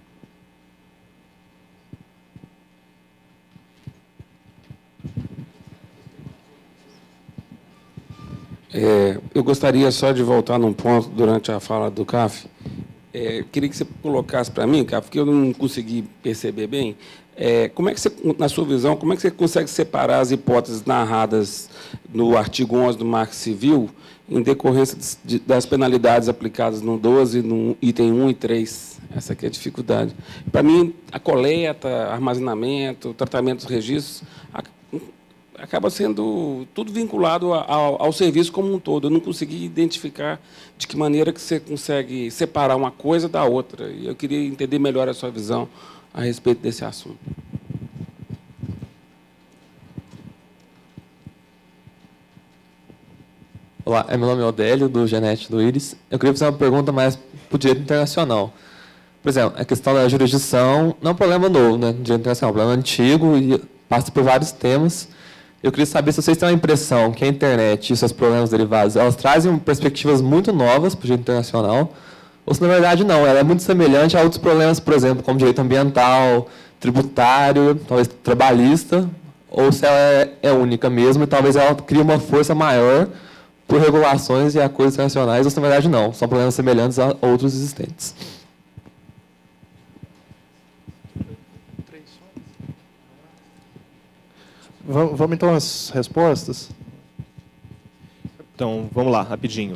Eu gostaria só de voltar num ponto durante a fala do CAF. Queria que você colocasse para mim, CAF, porque eu não consegui perceber bem. Como é que você, na sua visão, como é que você consegue separar as hipóteses narradas no artigo 11 do Marco Civil em decorrência das penalidades aplicadas no 12, no item 1 e 3? Essa aqui é a dificuldade. Para mim, a coleta, armazenamento, o tratamento dos registros acaba sendo tudo vinculado ao serviço como um todo. Eu não consegui identificar de que maneira que você consegue separar uma coisa da outra. E eu queria entender melhor a sua visão a respeito desse assunto. Olá, meu nome é Odélio, do Genete do Íris. Eu queria fazer uma pergunta mais para o direito internacional. Por exemplo, a questão da jurisdição não é um problema novo, né, no direito internacional, é um problema antigo e passa por vários temas. Eu queria saber se vocês têm a impressão que a internet e seus problemas derivados, elas trazem perspectivas muito novas para o direito internacional, ou se, na verdade, não. Ela é muito semelhante a outros problemas, por exemplo, como direito ambiental, tributário, talvez trabalhista, ou se ela é única mesmo e talvez ela crie uma força maior por regulações e acordos internacionais, ou se, na verdade, não. São problemas semelhantes a outros existentes. Vamos, então, às respostas? Então, vamos lá, rapidinho.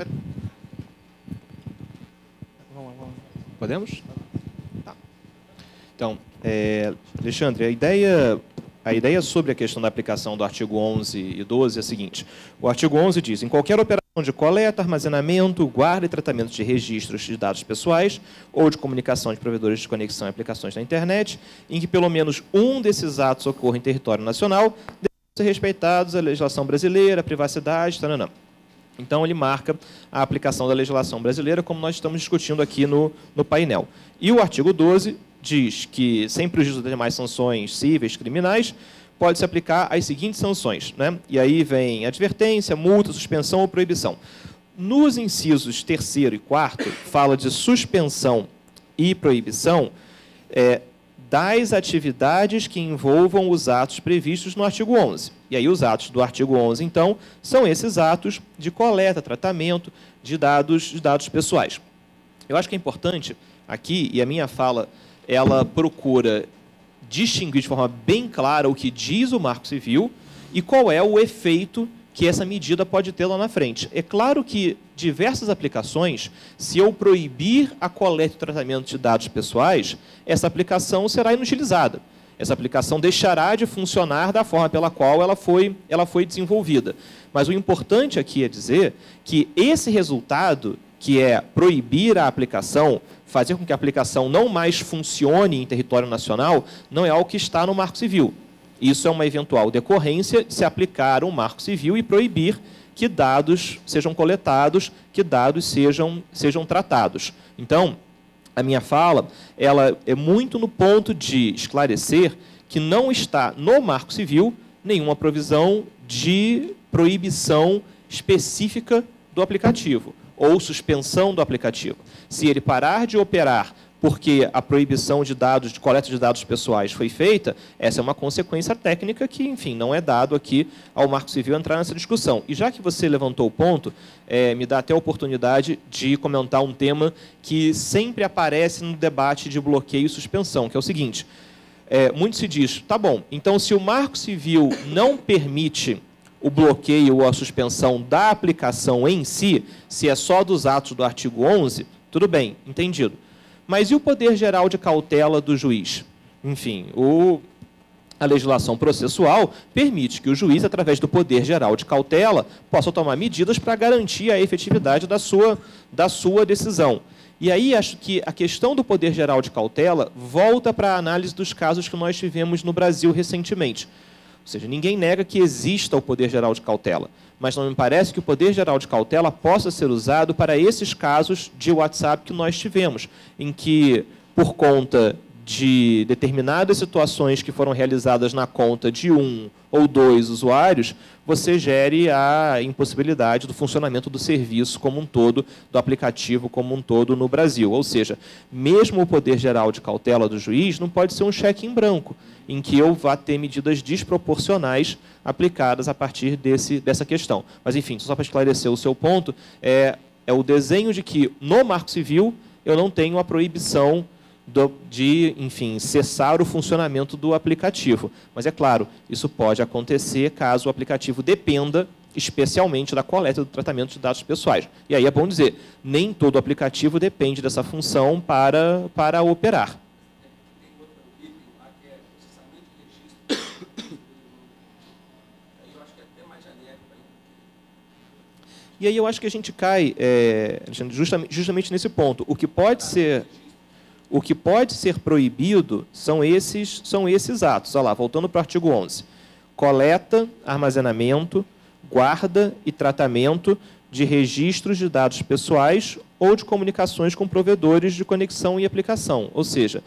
Podemos? Tá. Então, Alexandre, a ideia sobre a questão da aplicação do artigo 11 e 12 é a seguinte. O artigo 11 diz, em qualquer operação de coleta, armazenamento, guarda e tratamento de registros de dados pessoais ou de comunicação de provedores de conexão e aplicações na internet, em que pelo menos um desses atos ocorra em território nacional, devem ser respeitados a legislação brasileira, a privacidade, taranã. Então, ele marca a aplicação da legislação brasileira, como nós estamos discutindo aqui no painel. E o artigo 12 diz que, sem prejuízo das demais sanções cíveis, criminais, pode-se aplicar as seguintes sanções, né? E aí vem advertência, multa, suspensão ou proibição. Nos incisos 3º e 4º, fala de suspensão e proibição das atividades que envolvam os atos previstos no artigo 11. E aí os atos do artigo 11, então, são esses atos de coleta, tratamento de dados pessoais. Eu acho que é importante aqui, e a minha fala, ela procura distinguir de forma bem clara o que diz o Marco Civil e qual é o efeito que essa medida pode ter lá na frente. É claro que diversas aplicações, se eu proibir a coleta e tratamento de dados pessoais, essa aplicação será inutilizada. Essa aplicação deixará de funcionar da forma pela qual ela foi desenvolvida. Mas o importante aqui é dizer que esse resultado, que é proibir a aplicação, fazer com que a aplicação não mais funcione em território nacional, não é algo que está no Marco Civil. Isso é uma eventual decorrência de se aplicar um Marco Civil e proibir que dados sejam coletados, que dados sejam tratados. Então, a minha fala, ela é muito no ponto de esclarecer que não está no Marco Civil nenhuma provisão de proibição específica do aplicativo ou suspensão do aplicativo. Se ele parar de operar porque a proibição de dados, de coleta de dados pessoais foi feita, essa é uma consequência técnica que, enfim, não é dado aqui ao Marco Civil entrar nessa discussão. E já que você levantou o ponto, me dá até a oportunidade de comentar um tema que sempre aparece no debate de bloqueio e suspensão, que é o seguinte, muito se diz, tá bom, então se o Marco Civil não permite o bloqueio ou a suspensão da aplicação em si, se é só dos atos do artigo 11, tudo bem, entendido. Mas e o poder geral de cautela do juiz? Enfim, A legislação processual permite que o juiz, através do poder geral de cautela, possa tomar medidas para garantir a efetividade da sua decisão. E aí acho que a questão do poder geral de cautela volta para a análise dos casos que nós tivemos no Brasil recentemente. Ou seja, ninguém nega que exista o poder geral de cautela, mas não me parece que o poder geral de cautela possa ser usado para esses casos de WhatsApp que nós tivemos, em que, por conta de determinadas situações que foram realizadas na conta de 1 ou 2 usuários, você gere a impossibilidade do funcionamento do serviço como um todo, do aplicativo como um todo no Brasil. Ou seja, mesmo o poder geral de cautela do juiz não pode ser um cheque em branco, em que eu vá ter medidas desproporcionais aplicadas a partir dessa questão. Mas, enfim, só para esclarecer o seu ponto, é o desenho de que, no Marco Civil, eu não tenho a proibição de, enfim, cessar o funcionamento do aplicativo. Mas, é claro, isso pode acontecer caso o aplicativo dependa especialmente da coleta e do tratamento de dados pessoais. E aí é bom dizer, nem todo aplicativo depende dessa função para operar. E aí eu acho que a gente cai justamente nesse ponto. O que pode ser proibido são esses atos. Olha lá, voltando para o artigo 11. Coleta, armazenamento, guarda e tratamento de registros de dados pessoais ou de comunicações com provedores de conexão e aplicação. Ou seja,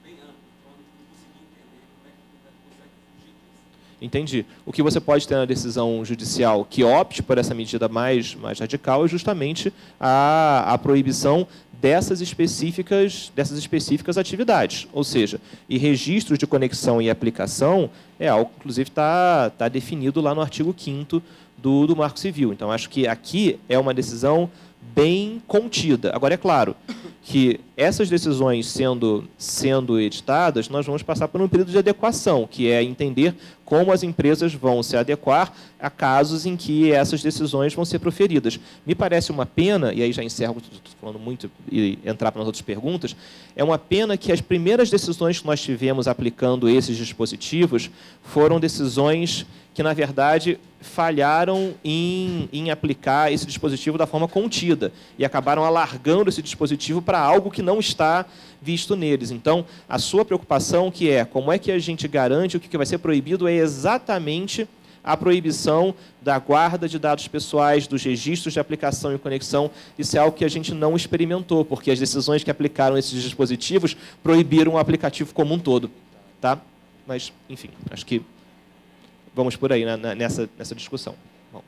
entendi. O que você pode ter na decisão judicial que opte por essa medida mais radical é justamente a proibição dessas específicas atividades. Ou seja, e registros de conexão e aplicação é algo que, inclusive, está definido lá no artigo 5º do Marco Civil. Então, acho que aqui é uma decisão bem contida. Agora, é claro que essas decisões sendo editadas, nós vamos passar por um período de adequação, que é entender como as empresas vão se adequar a casos em que essas decisões vão ser proferidas. Me parece uma pena, e aí já encerro, estou falando muito e entrar para as outras perguntas, é uma pena que as primeiras decisões que nós tivemos aplicando esses dispositivos foram decisões que, na verdade, falharam em aplicar esse dispositivo da forma contida e acabaram alargando esse dispositivo para algo que não está visto neles. Então, a sua preocupação, que é como é que a gente garante o que vai ser proibido, é exatamente a proibição da guarda de dados pessoais, dos registros de aplicação e conexão. Isso é algo que a gente não experimentou, porque as decisões que aplicaram esses dispositivos proibiram o aplicativo como um todo. Tá? Mas, enfim, acho que vamos por aí nessa discussão. Bom.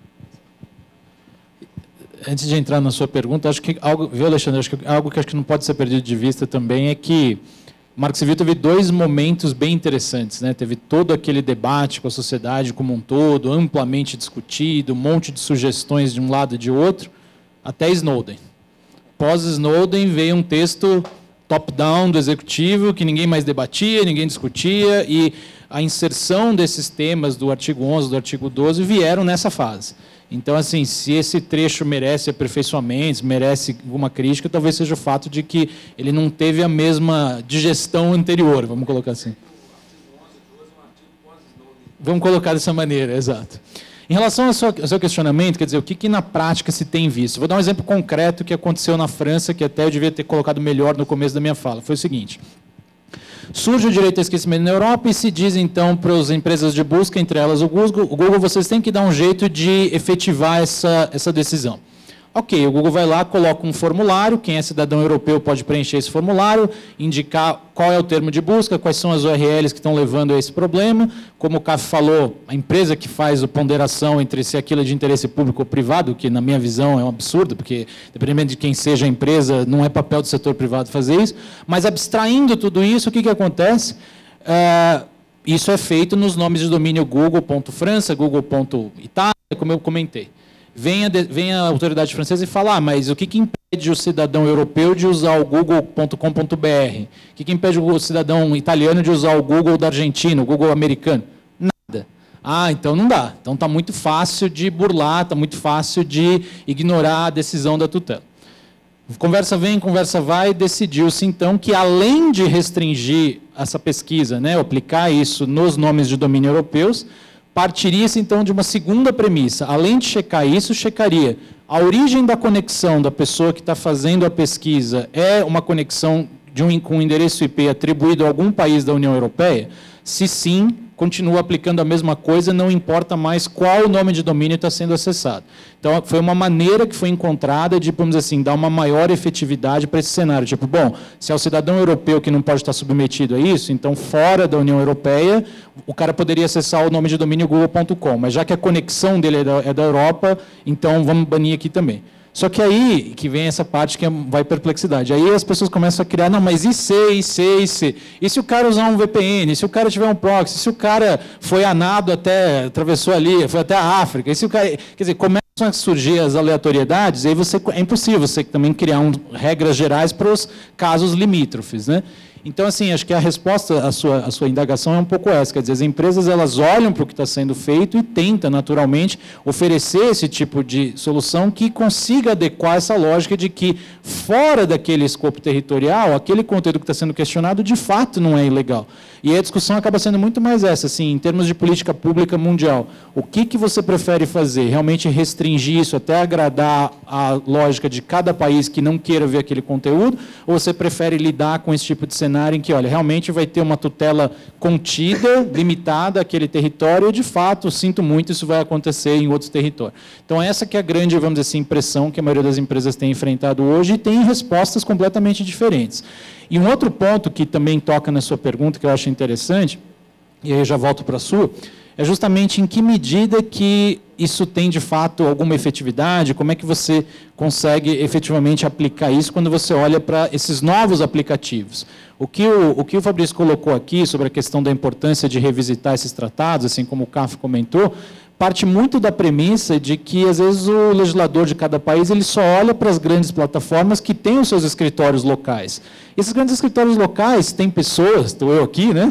Antes de entrar na sua pergunta, acho que algo, viu, Alexandre? Acho que algo que acho que não pode ser perdido de vista também é que o Marco Civil teve 2 momentos bem interessantes, né? Teve todo aquele debate com a sociedade como um todo, amplamente discutido, um monte de sugestões de um lado e de outro, até Snowden. Pós-Snowden veio um texto top-down do executivo que ninguém mais debatia, ninguém discutia, e a inserção desses temas do artigo 11, do artigo 12 vieram nessa fase. Então, assim, se esse trecho merece aperfeiçoamentos, merece alguma crítica, talvez seja o fato de que ele não teve a mesma digestão anterior, vamos colocar assim. Vamos colocar dessa maneira, exato. Em relação ao seu questionamento, quer dizer, o que na prática se tem visto? Vou dar um exemplo concreto que aconteceu na França, que até eu devia ter colocado melhor no começo da minha fala. Foi o seguinte: surge o direito ao esquecimento na Europa e se diz, então, para as empresas de busca, entre elas o Google, vocês têm que dar um jeito de efetivar essa decisão. Ok, o Google vai lá, coloca um formulário, quem é cidadão europeu pode preencher esse formulário, indicar qual é o termo de busca, quais são as URLs que estão levando a esse problema. Como o CAF falou, a empresa que faz a ponderação entre se aquilo é de interesse público ou privado, que na minha visão é um absurdo, porque dependendo de quem seja a empresa, não é papel do setor privado fazer isso. Mas abstraindo tudo isso, o que acontece? Isso é feito nos nomes de domínio google.frança, google.itália, como eu comentei. Vem a autoridade francesa e fala, mas o que impede o cidadão europeu de usar o google.com.br? O que impede o cidadão italiano de usar o Google da Argentina, o Google americano? Nada. Ah, então não dá. Então está muito fácil de burlar, está muito fácil de ignorar a decisão da tutela. Conversa vem, conversa vai, decidiu-se então que, além de restringir essa pesquisa, né, aplicar isso nos nomes de domínio europeus, partiria-se então de uma segunda premissa. Além de checar isso, checaria a origem da conexão da pessoa que está fazendo a pesquisa é uma conexão com um endereço IP atribuído a algum país da União Europeia? Se sim, continua aplicando a mesma coisa, não importa mais qual nome de domínio está sendo acessado. Então, foi uma maneira que foi encontrada de, vamos dizer assim, dar uma maior efetividade para esse cenário. Tipo, bom, se é o cidadão europeu que não pode estar submetido a isso, então, fora da União Europeia, o cara poderia acessar o nome de domínio google.com, mas já que a conexão dele é da Europa, então vamos banir aqui também. Só que aí que vem essa parte que vai perplexidade. Aí as pessoas começam a criar, não, mas e se? E se o cara usar um VPN? E se o cara tiver um proxy? E se o cara foi anado até, atravessou ali, foi até a África? E se o cara, quer dizer, começam a surgir as aleatoriedades, e aí é impossível você também criar regras gerais para os casos limítrofes, né? Então, assim, acho que a resposta à sua indagação é um pouco essa. Quer dizer, as empresas elas olham para o que está sendo feito e tentam, naturalmente, oferecer esse tipo de solução que consiga adequar essa lógica de que, fora daquele escopo territorial, aquele conteúdo que está sendo questionado, de fato, não é ilegal. E a discussão acaba sendo muito mais essa, assim, em termos de política pública mundial. O que você prefere fazer? Realmente restringir isso até agradar a lógica de cada país que não queira ver aquele conteúdo? Ou você prefere lidar com esse tipo de cenário em que, olha, realmente vai ter uma tutela contida, limitada àquele território, e, de fato, sinto muito, isso vai acontecer em outros territórios. Então, essa que é a grande, vamos dizer assim, impressão que a maioria das empresas tem enfrentado hoje e tem respostas completamente diferentes. E um outro ponto que também toca na sua pergunta, que eu acho interessante, e aí eu já volto para a sua, é justamente em que medida que isso tem, de fato, alguma efetividade, como é que você consegue efetivamente aplicar isso quando você olha para esses novos aplicativos. O que o Fabrício colocou aqui sobre a questão da importância de revisitar esses tratados, assim como o CAF comentou, parte muito da premissa de que, às vezes, o legislador de cada país ele só olha para as grandes plataformas que têm os seus escritórios locais. Esses grandes escritórios locais têm pessoas, estou eu aqui, né?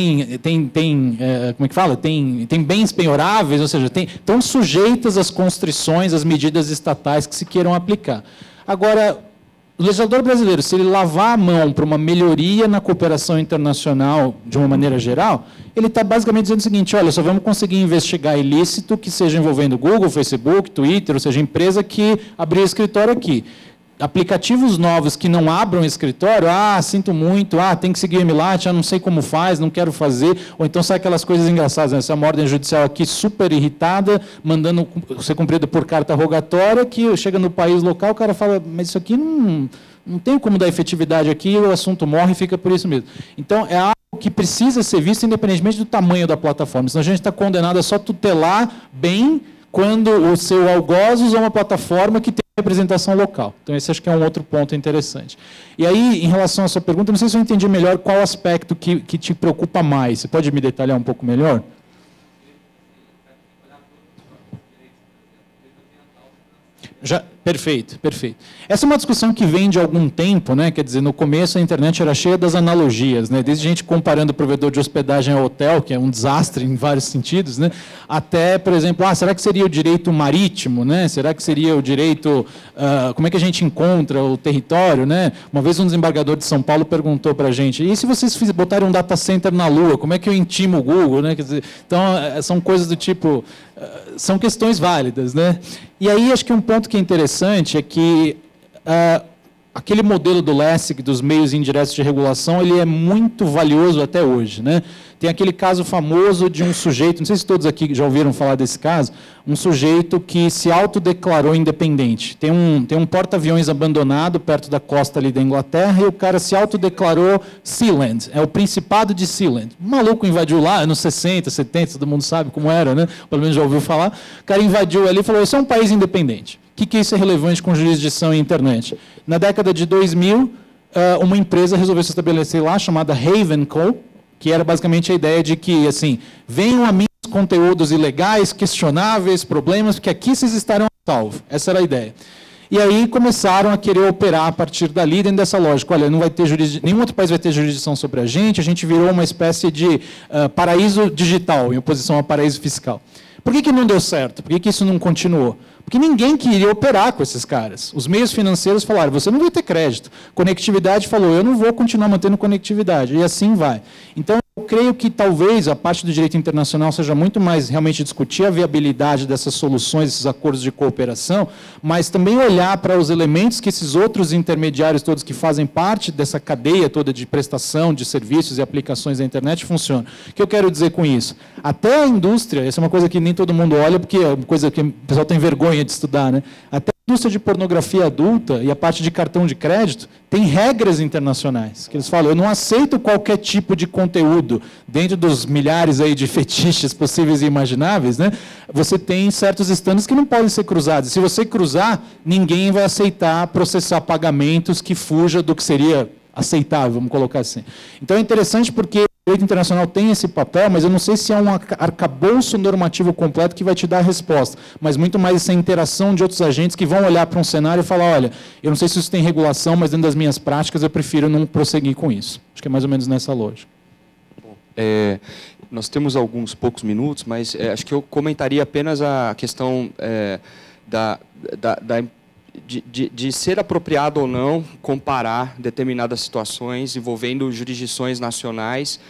Como é que fala? Tem bens penhoráveis, ou seja, estão sujeitas às constrições, às medidas estatais que se queiram aplicar. Agora, o legislador brasileiro, se ele lavar a mão para uma melhoria na cooperação internacional de uma maneira geral, ele está basicamente dizendo o seguinte, olha, só vamos conseguir investigar ilícito que seja envolvendo Google, Facebook, Twitter, ou seja, empresa que abriu escritório aqui. Aplicativos novos que não abram escritório, sinto muito, tem que seguir o MLAT, não sei como faz, não quero fazer, ou então sai aquelas coisas engraçadas, né? Essa ordem judicial aqui super irritada, mandando ser cumprida por carta rogatória, que chega no país local, o cara fala, mas isso aqui não tem como dar efetividade aqui, o assunto morre e fica por isso mesmo. Então, é algo que precisa ser visto independentemente do tamanho da plataforma, senão a gente está condenado a só tutelar bem quando o seu algoz usa uma plataforma que tem representação local. Então, esse acho que é um outro ponto interessante. E aí, em relação à sua pergunta, não sei se eu entendi melhor qual aspecto que te preocupa mais. Você pode me detalhar um pouco melhor? Perfeito. Essa é uma discussão que vem de algum tempo, né? Quer dizer, no começo a internet era cheia das analogias, né? Desde gente comparando o provedor de hospedagem ao hotel, que é um desastre em vários sentidos, né? Até, por exemplo, será que seria o direito marítimo, né? Será que seria o direito... como é que a gente encontra o território, né? Uma vez um desembargador de São Paulo perguntou para a gente, e se vocês botarem um data center na Lua, como é que eu intimo o Google, né? Quer dizer, então, são coisas do tipo... são questões válidas, né? E aí, acho que um ponto que é interessante é que aquele modelo do LESIC, dos meios indiretos de regulação, ele é muito valioso até hoje, né? Tem aquele caso famoso de um sujeito, não sei se todos aqui já ouviram falar desse caso, um sujeito que se autodeclarou independente. Tem um porta-aviões abandonado perto da costa ali da Inglaterra e o cara se autodeclarou Sealand, é o Principado de Sealand. O maluco invadiu lá, anos 60, 70, todo mundo sabe como era, né? Pelo menos já ouviu falar. O cara invadiu ali e falou, isso é um país independente. O que isso é relevante com jurisdição e internet? Na década de 2000, uma empresa resolveu se estabelecer lá, chamada Haven Co., que era basicamente a ideia de que, assim, venham a mim os conteúdos ilegais, questionáveis, problemas, porque aqui vocês estarão a salvo. Essa era a ideia. E aí começaram a querer operar a partir dali dentro dessa lógica. Olha, não vai ter nenhum outro país vai ter jurisdição sobre a gente virou uma espécie de paraíso digital, em oposição ao paraíso fiscal. Por que não deu certo? Por que isso não continuou? Porque ninguém queria operar com esses caras. Os meios financeiros falaram, você não vai ter crédito. Conectividade falou, eu não vou continuar mantendo conectividade. E assim vai. Então, eu creio que talvez a parte do direito internacional seja muito mais realmente discutir a viabilidade dessas soluções, esses acordos de cooperação, mas também olhar para os elementos que esses outros intermediários todos que fazem parte dessa cadeia toda de prestação de serviços e aplicações da internet funcionam. O que eu quero dizer com isso? Até a indústria, essa é uma coisa que nem todo mundo olha, porque é uma coisa que o pessoal tem vergonha de estudar, né? Até a indústria de pornografia adulta e a parte de cartão de crédito tem regras internacionais, que eles falam, eu não aceito qualquer tipo de conteúdo dentro dos milhares aí de fetiches possíveis e imagináveis, né? Você tem certos estándares que não podem ser cruzados. Se você cruzar, ninguém vai aceitar processar pagamentos que fuja do que seria aceitável, vamos colocar assim. Então é interessante porque o direito internacional tem esse papel, mas eu não sei se é um arcabouço normativo completo que vai te dar a resposta, mas muito mais essa interação de outros agentes que vão olhar para um cenário e falar, olha, eu não sei se isso tem regulação, mas dentro das minhas práticas eu prefiro não prosseguir com isso. Acho que é mais ou menos nessa lógica. Bom, nós temos alguns poucos minutos, mas acho que eu comentaria apenas a questão de ser apropriado ou não comparar determinadas situações envolvendo jurisdições nacionais,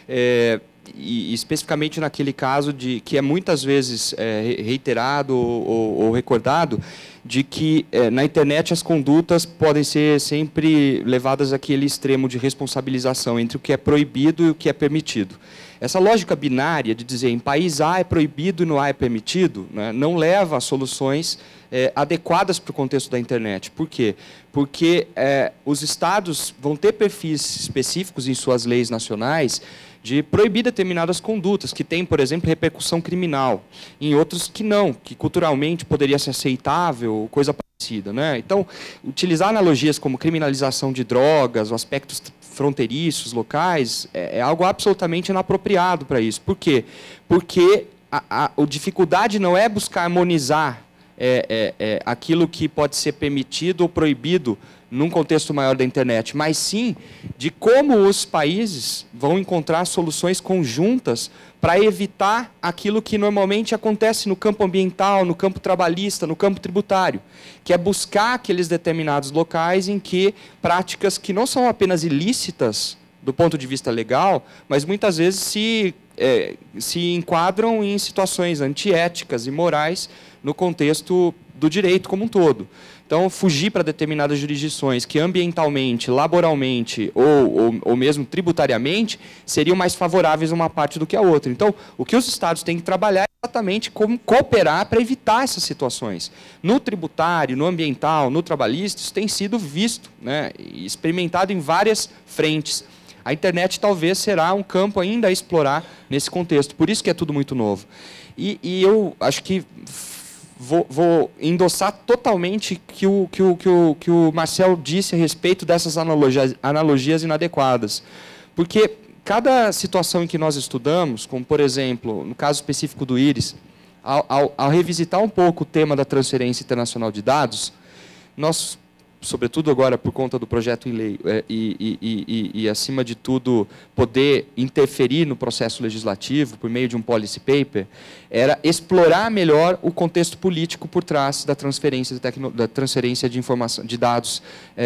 e especificamente naquele caso que é muitas vezes reiterado ou recordado, de que na internet as condutas podem ser sempre levadas àquele extremo de responsabilização entre o que é proibido e o que é permitido. Essa lógica binária de dizer em país A é proibido e no A é permitido, né, não leva a soluções adequadas para o contexto da internet. Por quê? Porque os estados vão ter perfis específicos em suas leis nacionais de proibir determinadas condutas, que têm, por exemplo, repercussão criminal, em outros que não, que culturalmente poderia ser aceitável, coisa parecida, né? Então, utilizar analogias como criminalização de drogas, ou aspectos fronteiriços, locais, é algo absolutamente inapropriado para isso. Por quê? Porque a dificuldade não é buscar harmonizar aquilo que pode ser permitido ou proibido num contexto maior da internet, mas sim de como os países vão encontrar soluções conjuntas para evitar aquilo que normalmente acontece no campo ambiental, no campo trabalhista, no campo tributário, que é buscar aqueles determinados locais em que práticas que não são apenas ilícitas do ponto de vista legal, mas muitas vezes se enquadram em situações antiéticas e morais no contexto do direito como um todo. Então, fugir para determinadas jurisdições que ambientalmente, laboralmente ou mesmo tributariamente seriam mais favoráveis a uma parte do que a outra. Então, o que os estados têm que trabalhar é exatamente como cooperar para evitar essas situações. No tributário, no ambiental, no trabalhista, isso tem sido visto, né, e experimentado em várias frentes. A internet talvez será um campo ainda a explorar nesse contexto. Por isso que é tudo muito novo. E eu acho que vou endossar totalmente que o Marcel disse a respeito dessas analogias inadequadas. Porque cada situação em que nós estudamos, como, por exemplo, no caso específico do IRIS, ao revisitar um pouco o tema da transferência internacional de dados, nós, sobretudo agora por conta do projeto em lei e, acima de tudo, poder interferir no processo legislativo por meio de um policy paper, era explorar melhor o contexto político por trás da transferência de informação, de dados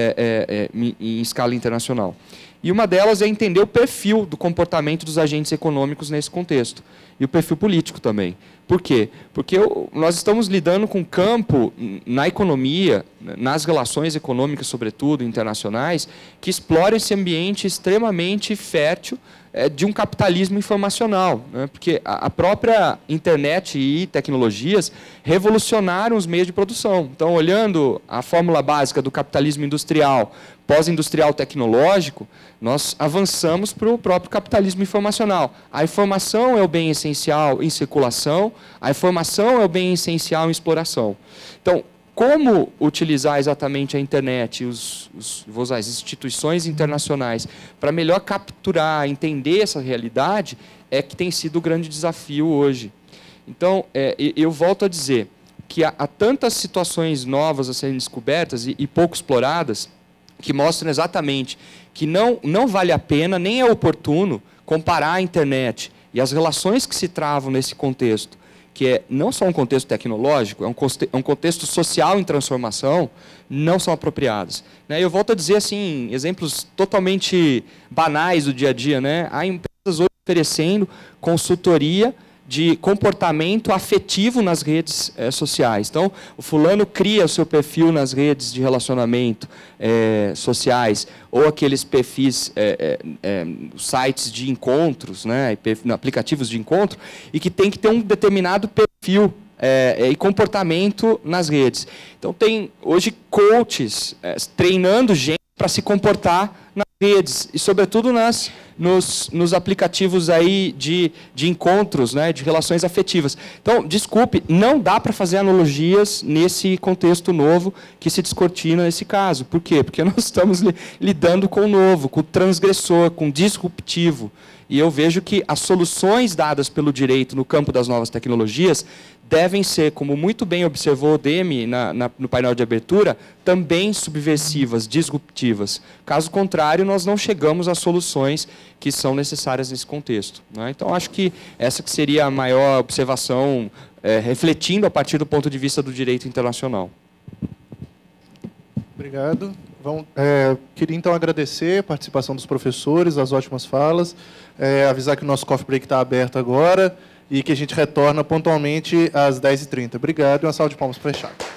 em escala internacional. E uma delas é entender o perfil do comportamento dos agentes econômicos nesse contexto. E o perfil político também. Por quê? Porque nós estamos lidando com um campo na economia, nas relações econômicas, sobretudo, internacionais, que explora esse ambiente extremamente fértil de um capitalismo informacional, né? Porque a própria internet e tecnologias revolucionaram os meios de produção. Então, olhando a fórmula básica do capitalismo industrial, pós-industrial tecnológico, nós avançamos para o próprio capitalismo informacional. A informação é o bem essencial em circulação, a informação é o bem essencial em exploração. Então, como utilizar exatamente a internet, vou usar, as instituições internacionais, para melhor capturar, entender essa realidade, é que tem sido o grande desafio hoje. Então, eu volto a dizer que há tantas situações novas a serem descobertas e pouco exploradas, que mostram exatamente que não vale a pena, nem é oportuno, comparar a internet e as relações que se travam nesse contexto, que é não só um contexto tecnológico, é um contexto social em transformação, não são apropriadas. Né? Eu volto a dizer assim, exemplos totalmente banais do dia a dia. Né? Há empresas hoje oferecendo consultoria de comportamento afetivo nas redes sociais. Então, o fulano cria o seu perfil nas redes de relacionamento sociais, ou aqueles perfis, sites de encontros, né, aplicativos de encontro, e que tem que ter um determinado perfil e comportamento nas redes. Então, tem hoje coaches treinando gente para se comportar nas redes, e sobretudo nos aplicativos aí de encontros, né, de relações afetivas. Então, desculpe, não dá para fazer analogias nesse contexto novo que se descortina nesse caso. Por quê? Porque nós estamos lidando com o novo, com o transgressor, com o disruptivo. E eu vejo que as soluções dadas pelo direito no campo das novas tecnologias devem ser, como muito bem observou o Demi no painel de abertura, também subversivas, disruptivas. Caso contrário, nós não chegamos às soluções que são necessárias nesse contexto. Né? Então, acho que essa que seria a maior observação, refletindo a partir do ponto de vista do direito internacional. Obrigado. Queria, então, agradecer a participação dos professores, as ótimas falas, avisar que o nosso coffee break está aberto agora e que a gente retorna pontualmente às 10h30. Obrigado e uma salva de palmas para fechar.